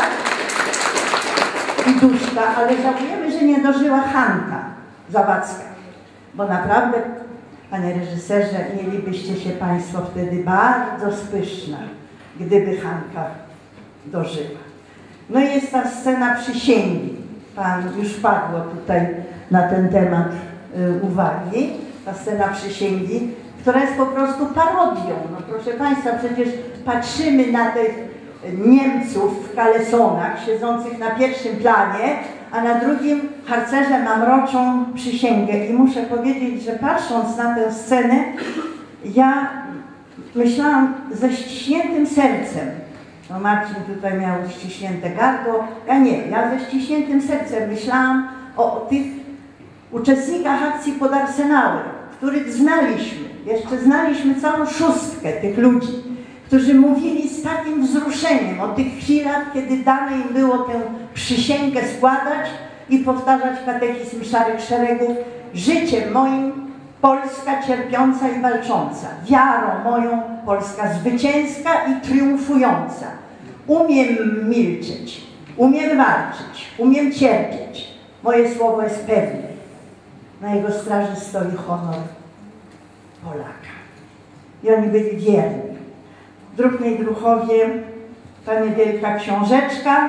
i Duszka, ale żałujemy, że nie dożyła Hanka Zawadzka, bo naprawdę, panie reżyserze, mielibyście się państwo wtedy bardzo spyszna, gdyby Hanka dożyła. No i jest ta scena przysięgi. Pan już padło tutaj na ten temat y, uwagi, ta scena przysięgi, która jest po prostu parodią. No proszę państwa, przecież patrzymy na tych Niemców w kalesonach siedzących na pierwszym planie, a na drugim harcerze mamroczą przysięgę. I muszę powiedzieć, że patrząc na tę scenę, ja myślałam ze ściśniętym sercem. No Marcin tutaj miał ściśnięte gardło, ja nie, ja ze ściśniętym sercem myślałam o, o tych uczestnikach akcji pod Arsenałem, których znaliśmy, jeszcze znaliśmy całą szóstkę tych ludzi, którzy mówili z takim wzruszeniem o tych chwilach, kiedy dane im było tę przysięgę składać i powtarzać katechizm Szarych Szeregów. Życiem moim Polska cierpiąca i walcząca, wiarą moją Polska zwycięska i triumfująca. Umiem milczeć, umiem walczyć, umiem cierpieć. Moje słowo jest pewne. Na jego straży stoi honor Polaka. I oni byli wierni. Druhnie i Druhowie, ta niewielka książeczka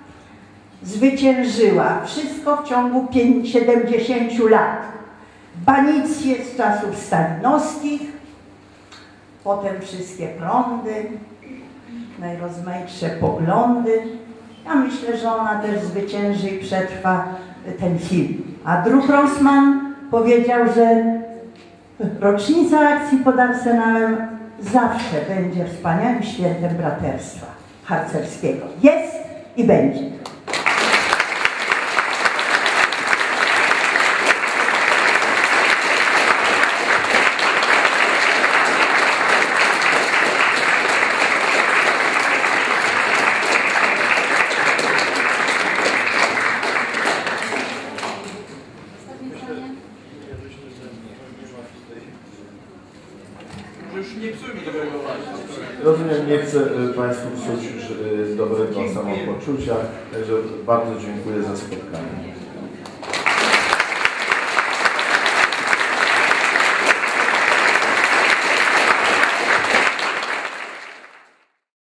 zwyciężyła wszystko w ciągu siedemdziesięciu lat. Banicję z czasów stalinowskich, potem wszystkie prądy, najrozmaitsze poglądy. Ja myślę, że ona też zwycięży i przetrwa ten film. A Druh Rossmann powiedział, że rocznica akcji pod Arsenałem zawsze będzie wspaniałym świętem braterstwa harcerskiego. Jest i będzie. Rozumiem, nie chcę Państwu psuć już dobrego samopoczucia, także bardzo dziękuję za spotkanie.